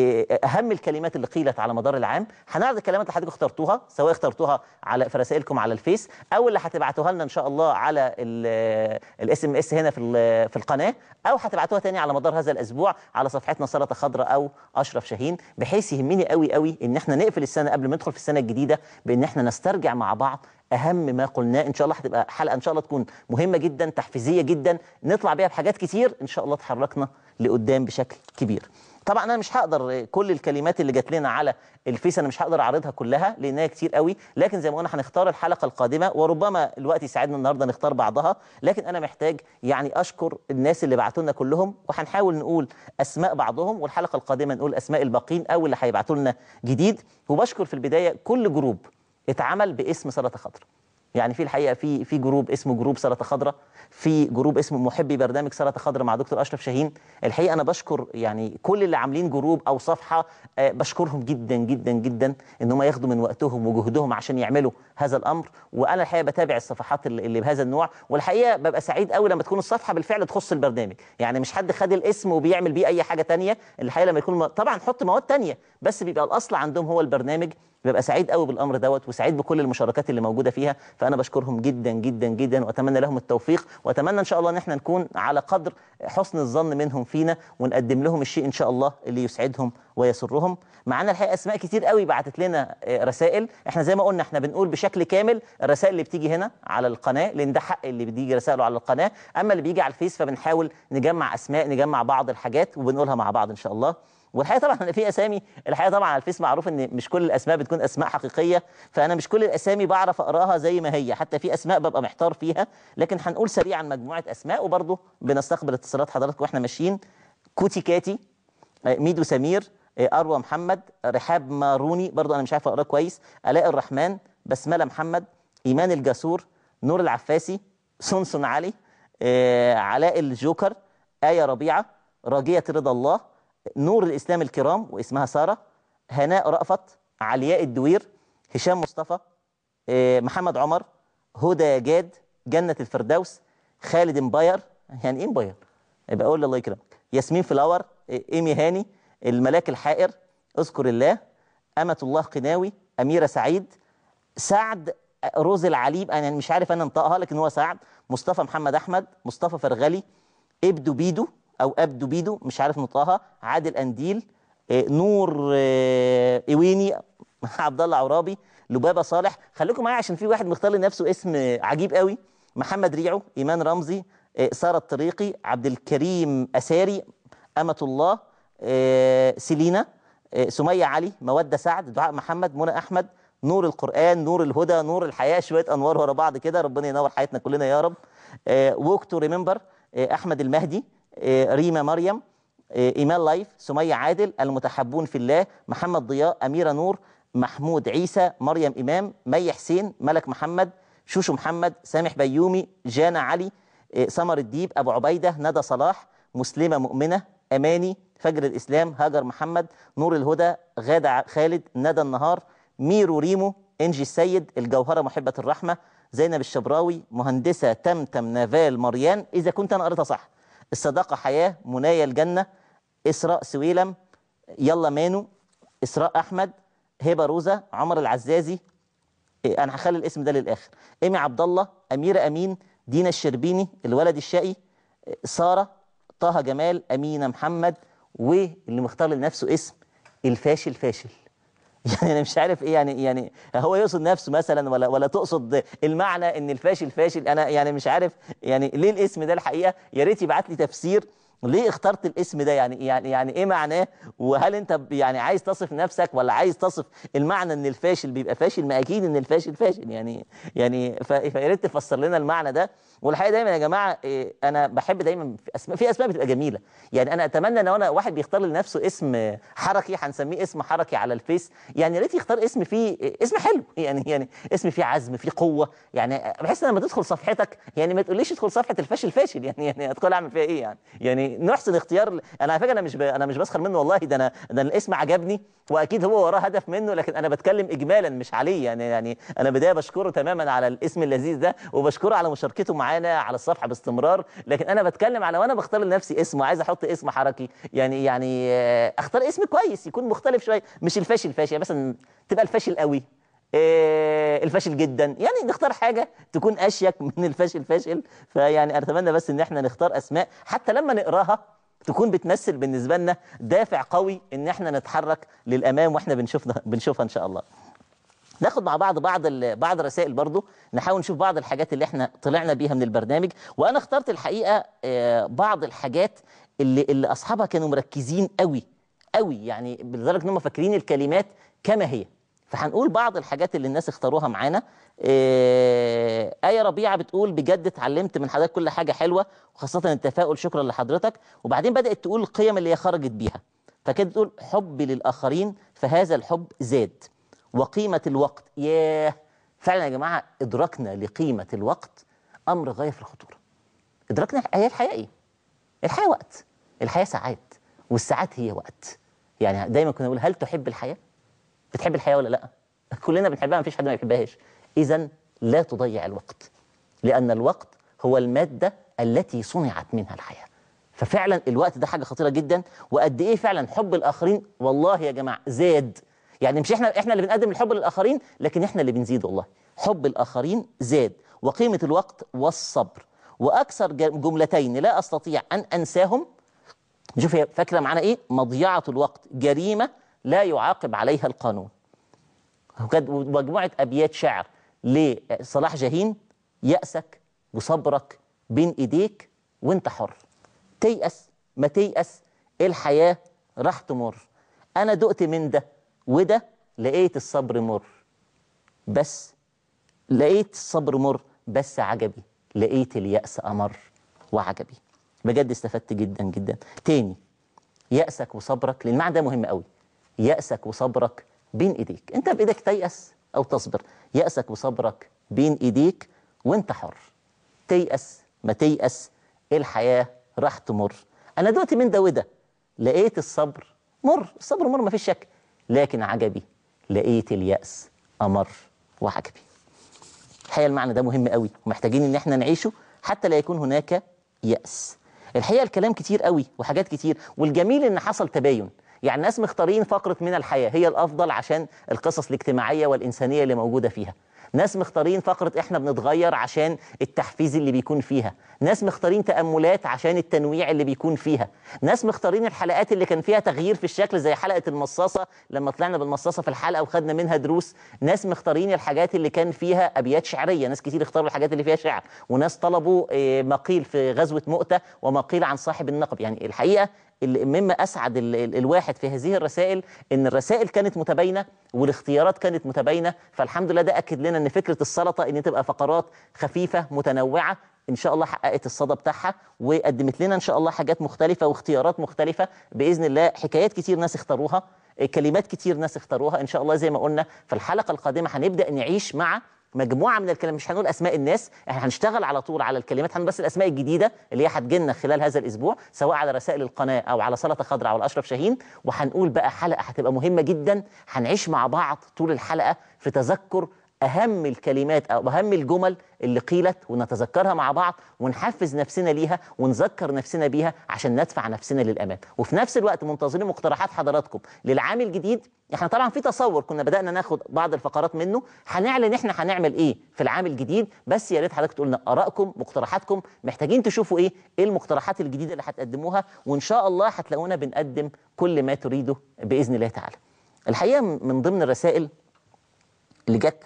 اهم الكلمات اللي قيلت على مدار العام، هنعرض الكلمات اللي حضرتك اخترتوها سواء اخترتوها على في رسائلكم على الفيس او اللي هتبعتوها لنا ان شاء الله على الاس ام اس هنا في في القناه، او هتبعتوها تاني على مدار هذا الاسبوع على صفحتنا سلطه خضراء او اشرف شاهين، بحيث يهمني قوي قوي ان احنا نقفل السنه قبل ما ندخل في السنه الجديده بان احنا نسترجع مع بعض اهم ما قلناه. ان شاء الله هتبقى حلقه ان شاء الله تكون مهمه جدا تحفيزيه جدا، نطلع بيها بحاجات كتير ان شاء الله تحركنا لقدام بشكل كبير. طبعا انا مش هقدر كل الكلمات اللي جات لنا على الفيس انا مش هقدر اعرضها كلها لانها كتير قوي، لكن زي ما قلنا هنختار الحلقه القادمه وربما الوقت يساعدنا النهارده نختار بعضها، لكن انا محتاج يعني اشكر الناس اللي بعتوا لنا كلهم، وهنحاول نقول اسماء بعضهم والحلقه القادمه نقول اسماء الباقين او اللي هيبعتوا لنا جديد. وبشكر في البدايه كل جروب اتعمل باسم سلطه خضراء، يعني في الحقيقه في في جروب اسمه جروب سلطه خضراء، في جروب اسمه محبي برنامج سلطه خضراء مع دكتور اشرف شاهين. الحقيقه انا بشكر يعني كل اللي عاملين جروب او صفحه، آه بشكرهم جدا جدا جدا ان هم ياخدوا من وقتهم وجهدهم عشان يعملوا هذا الامر، وانا الحقيقه بتابع الصفحات اللي, اللي بهذا النوع، والحقيقه ببقى سعيد قوي لما تكون الصفحه بالفعل تخص البرنامج، يعني مش حد خد الاسم وبيعمل بيه اي حاجه ثانيه. الحقيقه لما يكون طبعا نحط مواد ثانيه بس بيبقى الاصل عندهم هو البرنامج، ببقى سعيد قوي بالامر دوت وسعيد بكل المشاركات اللي موجوده فيها، فانا بشكرهم جدا جدا جدا واتمنى لهم التوفيق، واتمنى ان شاء الله ان احنا نكون على قدر حسن الظن منهم فينا ونقدم لهم الشيء ان شاء الله اللي يسعدهم ويسرهم. معانا الحقيقه اسماء كتير قوي بعتت لنا رسائل، احنا زي ما قلنا احنا بنقول بشكل كامل الرسائل اللي بتيجي هنا على القناه لان ده حق اللي بيجي رسائله على القناه، اما اللي بيجي على الفيس فبنحاول نجمع اسماء نجمع بعض الحاجات وبنقولها مع بعض ان شاء الله. والحقيقه طبعا في اسامي الحقيقه طبعا على الفيس معروف ان مش كل الاسماء بتكون اسماء حقيقيه، فانا مش كل الاسامي بعرف اقراها زي ما هي، حتى في اسماء ببقى محتار فيها، لكن هنقول سريعا مجموعه اسماء وبرضه بنستقبل اتصالات حضراتكم واحنا ماشيين. كوتي كاتي، ميدو سمير، اروى محمد، رحاب ماروني برضه انا مش عارف اقراه كويس، الاء الرحمن، بسمله محمد، ايمان الجسور، نور العفاسي، سونسون علي، علاء الجوكر، آية ربيعه، راجيه رضا الله، نور الإسلام الكرام واسمها سارة، هناء رأفت، علياء الدوير، هشام مصطفى، محمد عمر، هدى جاد، جنة الفردوس، خالد مباير، يعني ايه مباير؟ يبقى اقول الله يكرمك، ياسمين فلاور، ايمي هاني، الملاك الحائر، اذكر الله، أمة الله قناوي، أميرة سعيد، سعد روز العليب انا مش عارف انا انطقها لكن هو سعد، مصطفى محمد احمد، مصطفى فرغلي، ابدو بيدو او ابدو بيدو مش عارف نطقها، عادل انديل، نور ايويني، عبد الله عرابي، لبابه صالح. خليكم معايا عشان في واحد مختار لنفسه اسم عجيب قوي، محمد ريعو، ايمان رمزي، ساره الطريقي، عبد الكريم اساري، امه الله، سيلينا، سميه علي، موده سعد، دعاء محمد، منى احمد، نور القران، نور الهدى، نور الحياه، شويه انوار ورا بعض كده، ربنا ينور حياتنا كلنا يا رب. ووك تو ريمبر، احمد المهدي، ريما مريم، ايمان لايف، سميه عادل، المتحبون في الله، محمد ضياء، اميره نور، محمود عيسى، مريم امام، مي حسين، ملك محمد، شوشو محمد، سامح بيومي، جانا علي، سمر الديب، ابو عبيده، ندى صلاح، مسلمه مؤمنه، اماني، فجر الاسلام، هاجر محمد، نور الهدى، غاده خالد، ندى النهار، ميرو ريمو، انجي السيد، الجوهره محبه الرحمه، زينب الشبراوي، مهندسه تمتم نافال مريان اذا كنت انا قريتها صح، الصداقه حياه، منايا الجنه، اسراء سويلم، يلا مانو، اسراء احمد، هبه روزه، عمر العزازي، انا هخلي الاسم ده للاخر، ايمي عبد الله، اميره امين، دينا الشربيني، الولد الشقي، ساره، طه جمال، امينه محمد، واللي مختار لنفسه اسم الفاشل فاشل. يعني انا مش عارف ايه يعني يعني هو يقصد نفسه مثلا ولا ولا تقصد المعنى ان الفاشل فاشل، انا يعني مش عارف يعني ليه الاسم ده الحقيقه، يا ريت يبعت لي تفسير ليه اخترت الاسم ده؟ يعني يعني يعني ايه معناه؟ وهل انت يعني عايز تصف نفسك ولا عايز تصف المعنى ان الفاشل بيبقى فاشل؟ ما اكيد ان الفاشل فاشل يعني يعني فيا ريت تفسر لنا المعنى ده. والحقيقه دايما يا جماعه إيه، انا بحب دايما في اسماء في اسماء بتبقى جميله. يعني انا اتمنى ان انا واحد بيختار لنفسه اسم حركي هنسميه اسم حركي على الفيس، يعني يا ريت يختار اسم فيه اسم حلو، يعني يعني اسم فيه عزم فيه قوه. يعني بحس ان لما تدخل صفحتك يعني ما تقوليش ادخل صفحه الفاشل فاشل، يعني يعني ادخل اعمل فيها ايه يعني؟ يعني نحسن اختيار. انا على فكره انا مش ب... انا مش بسخر منه والله، ده انا ده الاسم عجبني واكيد هو وراه هدف منه، لكن انا بتكلم اجمالا مش عليه. يعني يعني انا بدايه بشكره تماما على الاسم اللذيذ ده، وبشكره على مشاركته معانا على الصفحه باستمرار، لكن انا بتكلم على وانا بختار لنفسي اسم وعايز احط اسم حركي، يعني يعني اختار اسم كويس يكون مختلف شويه، مش الفاشل فاشل، يعني مثلا تبقى الفاشل قوي، إيه الفاشل جدا، يعني نختار حاجه تكون اشيك من الفاشل فاشل. فيعني اتمنى بس ان احنا نختار اسماء حتى لما نقراها تكون بتمثل بالنسبه لنا دافع قوي ان احنا نتحرك للامام واحنا بنشوفها بنشوفها ان شاء الله. ناخد مع بعض بعض بعض الرسائل برضو، نحاول نشوف بعض الحاجات اللي احنا طلعنا بيها من البرنامج. وانا اخترت الحقيقه بعض الحاجات اللي اللي اصحابها كانوا مركزين قوي قوي، يعني لدرجه ان هم فاكرين الكلمات كما هي. فهنقول بعض الحاجات اللي الناس اختاروها معانا. إيه آية ربيعة بتقول بجد اتعلمت من حضرتك كل حاجة حلوة وخاصة التفاؤل، شكرا لحضرتك. وبعدين بدأت تقول القيم اللي هي خرجت بيها، فكانت تقول حبي للآخرين فهذا الحب زاد، وقيمة الوقت. ياه، فعلا يا جماعة إدراكنا لقيمة الوقت أمر غاية في الخطورة. إدراكنا هي الحياة إيه؟ الحياة وقت، الحياة ساعات، والساعات هي وقت. يعني دايما كنا نقول هل تحب الحياة؟ بتحب الحياة ولا لا؟ كلنا بنحبها، مفيش حد ما يحبهاش. إذن لا تضيع الوقت، لأن الوقت هو المادة التي صنعت منها الحياة. ففعلا الوقت ده حاجة خطيرة جدا. وقد إيه فعلا حب الآخرين والله يا جماعة زاد. يعني مش احنا احنا اللي بنقدم الحب للآخرين، لكن احنا اللي بنزيد والله. حب الآخرين زاد، وقيمة الوقت والصبر. وأكثر جملتين لا أستطيع أن أنساهم، نشوف هي فاكرة معانا إيه؟ مضيعة الوقت جريمة لا يعاقب عليها القانون. وكانت مجموعة أبيات شعر لصلاح جاهين: يأسك وصبرك بين إيديك وانت حر، تيأس ما تيأس الحياة راح تمر، أنا دقت من ده وده لقيت الصبر مر، بس لقيت الصبر مر بس عجبي، لقيت اليأس أمر وعجبي. بجد استفدت جدا جدا. تاني، يأسك وصبرك، لأن المعنى ده مهم قوي. يأسك وصبرك بين إيديك، أنت بإيدك تيأس أو تصبر. يأسك وصبرك بين إيديك وأنت حر، تيأس ما تيأس الحياة راح تمر، أنا دقت من ده وده لقيت الصبر مر. الصبر مر ما فيش شك، لكن عجبي لقيت اليأس أمر وعجبي. الحقيقة المعنى ده مهم قوي ومحتاجين إن احنا نعيشه حتى لا يكون هناك يأس. الحقيقة الكلام كتير قوي وحاجات كتير، والجميل إن حصل تباين. يعني ناس مختارين فقرة من الحياة هي الأفضل عشان القصص الاجتماعية والإنسانية اللي موجودة فيها. ناس مختارين فقرة إحنا بنتغير عشان التحفيز اللي بيكون فيها. ناس مختارين تأملات عشان التنويع اللي بيكون فيها. ناس مختارين الحلقات اللي كان فيها تغيير في الشكل زي حلقة المصاصة لما طلعنا بالمصاصة في الحلقة وخدنا منها دروس. ناس مختارين الحاجات اللي كان فيها أبيات شعرية، ناس كتير اختاروا الحاجات اللي فيها شعر، وناس طلبوا مقيل في غزوة مؤتة ومقيل عن صاحب النقب. يعني الحقيقة مما أسعد ال ال الواحد في هذه الرسائل إن الرسائل كانت متباينة والاختيارات كانت متباينة. فالحمد لله ده أكد لنا إن فكرة السلطة إن تبقى فقرات خفيفة متنوعة إن شاء الله حققت الصدى بتاعها، وقدمت لنا إن شاء الله حاجات مختلفة واختيارات مختلفة بإذن الله. حكايات كتير ناس اختاروها، كلمات كتير ناس اختاروها. إن شاء الله زي ما قلنا في الحلقة القادمة هنبدأ نعيش مع مجموعة من الكلام، مش هنقول أسماء الناس، احنا هنشتغل على طول على الكلمات، هنقول بس الأسماء الجديدة اللي هي هتجيلنا خلال هذا الأسبوع سواء على رسائل القناة أو على سلطة خضراء أو الأشرف شاهين. وهنقول بقى حلقة هتبقى مهمة جدا، هنعيش مع بعض طول الحلقة في تذكر أهم الكلمات أو أهم الجمل اللي قيلت، ونتذكرها مع بعض ونحفز نفسنا ليها ونذكر نفسنا بيها عشان ندفع نفسنا للأمام. وفي نفس الوقت منتظرين مقترحات حضراتكم للعام الجديد. احنا طبعا في تصور كنا بدأنا ناخد بعض الفقرات منه، هنعلن احنا هنعمل ايه في العام الجديد، بس يا ريت حضرتك تقول لنا آرائكم مقترحاتكم، محتاجين تشوفوا ايه ايه المقترحات الجديدة اللي هتقدموها، وإن شاء الله هتلاقونا بنقدم كل ما تريده بإذن الله تعالى. الحقيقة من ضمن الرسائل اللي جت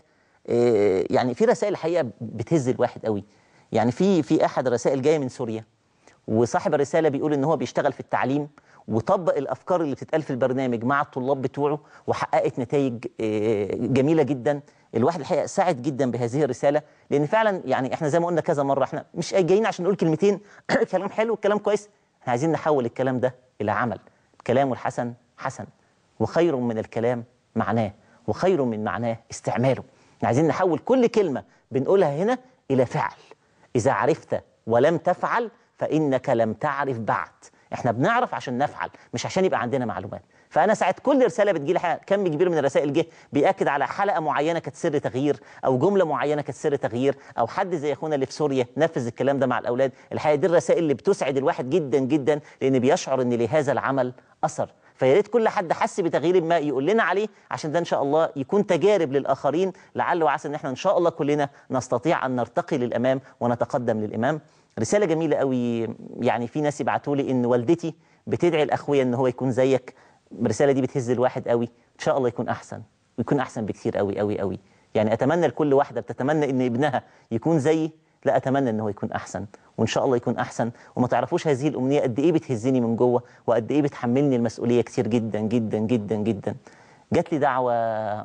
يعني في رسائل الحقيقه بتهز الواحد قوي. يعني في في احد الرسائل جايه من سوريا، وصاحب الرسالة بيقول إن هو بيشتغل في التعليم وطبق الأفكار اللي بتتقال في البرنامج مع الطلاب بتوعه وحققت نتائج جميلة جدا. الواحد الحقيقة سعد جدا بهذه الرسالة، لأن فعلا يعني احنا زي ما قلنا كذا مرة، احنا مش جايين عشان نقول كلمتين كلام حلو كلام كويس، احنا عايزين نحول الكلام ده إلى عمل. كلام الحسن حسن، وخير من الكلام معناه، وخير من معناه استعماله. عايزين نحول كل كلمة بنقولها هنا إلى فعل. إذا عرفت ولم تفعل فإنك لم تعرف بعد. احنا بنعرف عشان نفعل، مش عشان يبقى عندنا معلومات. فأنا ساعة كل رسالة بتجي لي، كم كبير من الرسائل جه بيأكد على حلقة معينة كانت سر تغيير، أو جملة معينة كانت سر تغيير، أو حد زي أخونا اللي في سوريا نفذ الكلام ده مع الأولاد. الحقيقة دي الرسائل اللي بتسعد الواحد جدا جدا، لأن بيشعر إن لهذا العمل أثر. فيا ريت كل حد حس بتغيير ما يقول لنا عليه، عشان ده ان شاء الله يكون تجارب للاخرين، لعل وعسى ان احنا ان شاء الله كلنا نستطيع ان نرتقي للامام ونتقدم للامام. رساله جميله قوي. يعني في ناس يبعتوا لي ان والدتي بتدعي الاخويا ان هو يكون زيك. الرساله دي بتهز الواحد قوي. ان شاء الله يكون احسن، ويكون احسن بكثير قوي قوي قوي. يعني اتمنى لكل واحده بتتمنى ان ابنها يكون زيي، لا اتمنى ان هو يكون احسن، وان شاء الله يكون احسن. وما تعرفوش هذه الامنيه قد ايه بتهزني من جوه، وقد ايه بتحملني المسؤوليه كتير جدا جدا جدا جدا. جات لي دعوه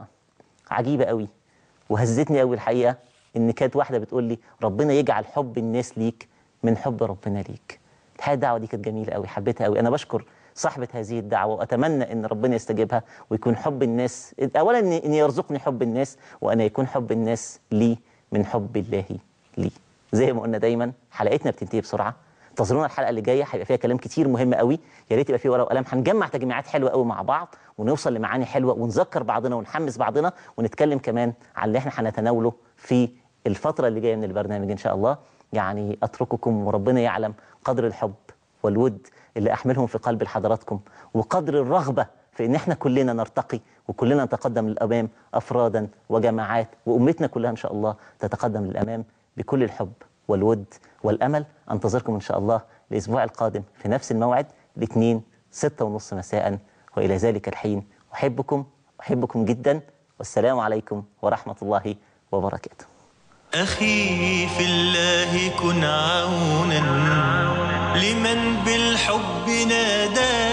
عجيبه قوي وهزتني قوي الحقيقه، ان كانت واحده بتقول لي ربنا يجعل حب الناس ليك من حب ربنا ليك. الحقيقه الدعوه دي كانت جميله قوي، حبيتها قوي. انا بشكر صاحبه هذه الدعوه، واتمنى ان ربنا يستجيبها ويكون حب الناس اولا ان يرزقني حب الناس، وان يكون حب الناس لي من حب الله لي. زي ما قلنا دايما حلقتنا بتنتهي بسرعه. انتظرونا الحلقه اللي جايه، هيبقى فيها كلام كتير مهم قوي. يا ريت يبقى فيه ورقه وقلم، هنجمع تجميعات حلوه قوي مع بعض، ونوصل لمعاني حلوه، ونذكر بعضنا ونحمس بعضنا، ونتكلم كمان عن اللي احنا هنتناوله في الفتره اللي جايه من البرنامج ان شاء الله. يعني اترككم وربنا يعلم قدر الحب والود اللي احملهم في قلب حضراتكم، وقدر الرغبه في ان احنا كلنا نرتقي وكلنا نتقدم للامام افرادا وجماعات، وامتنا كلها ان شاء الله تتقدم للامام بكل الحب والود والامل. انتظركم ان شاء الله الاسبوع القادم في نفس الموعد، الاثنين ستة ونص مساء. والى ذلك الحين احبكم احبكم جدا، والسلام عليكم ورحمه الله وبركاته. أخي في الله كن عونا لمن بالحب نادى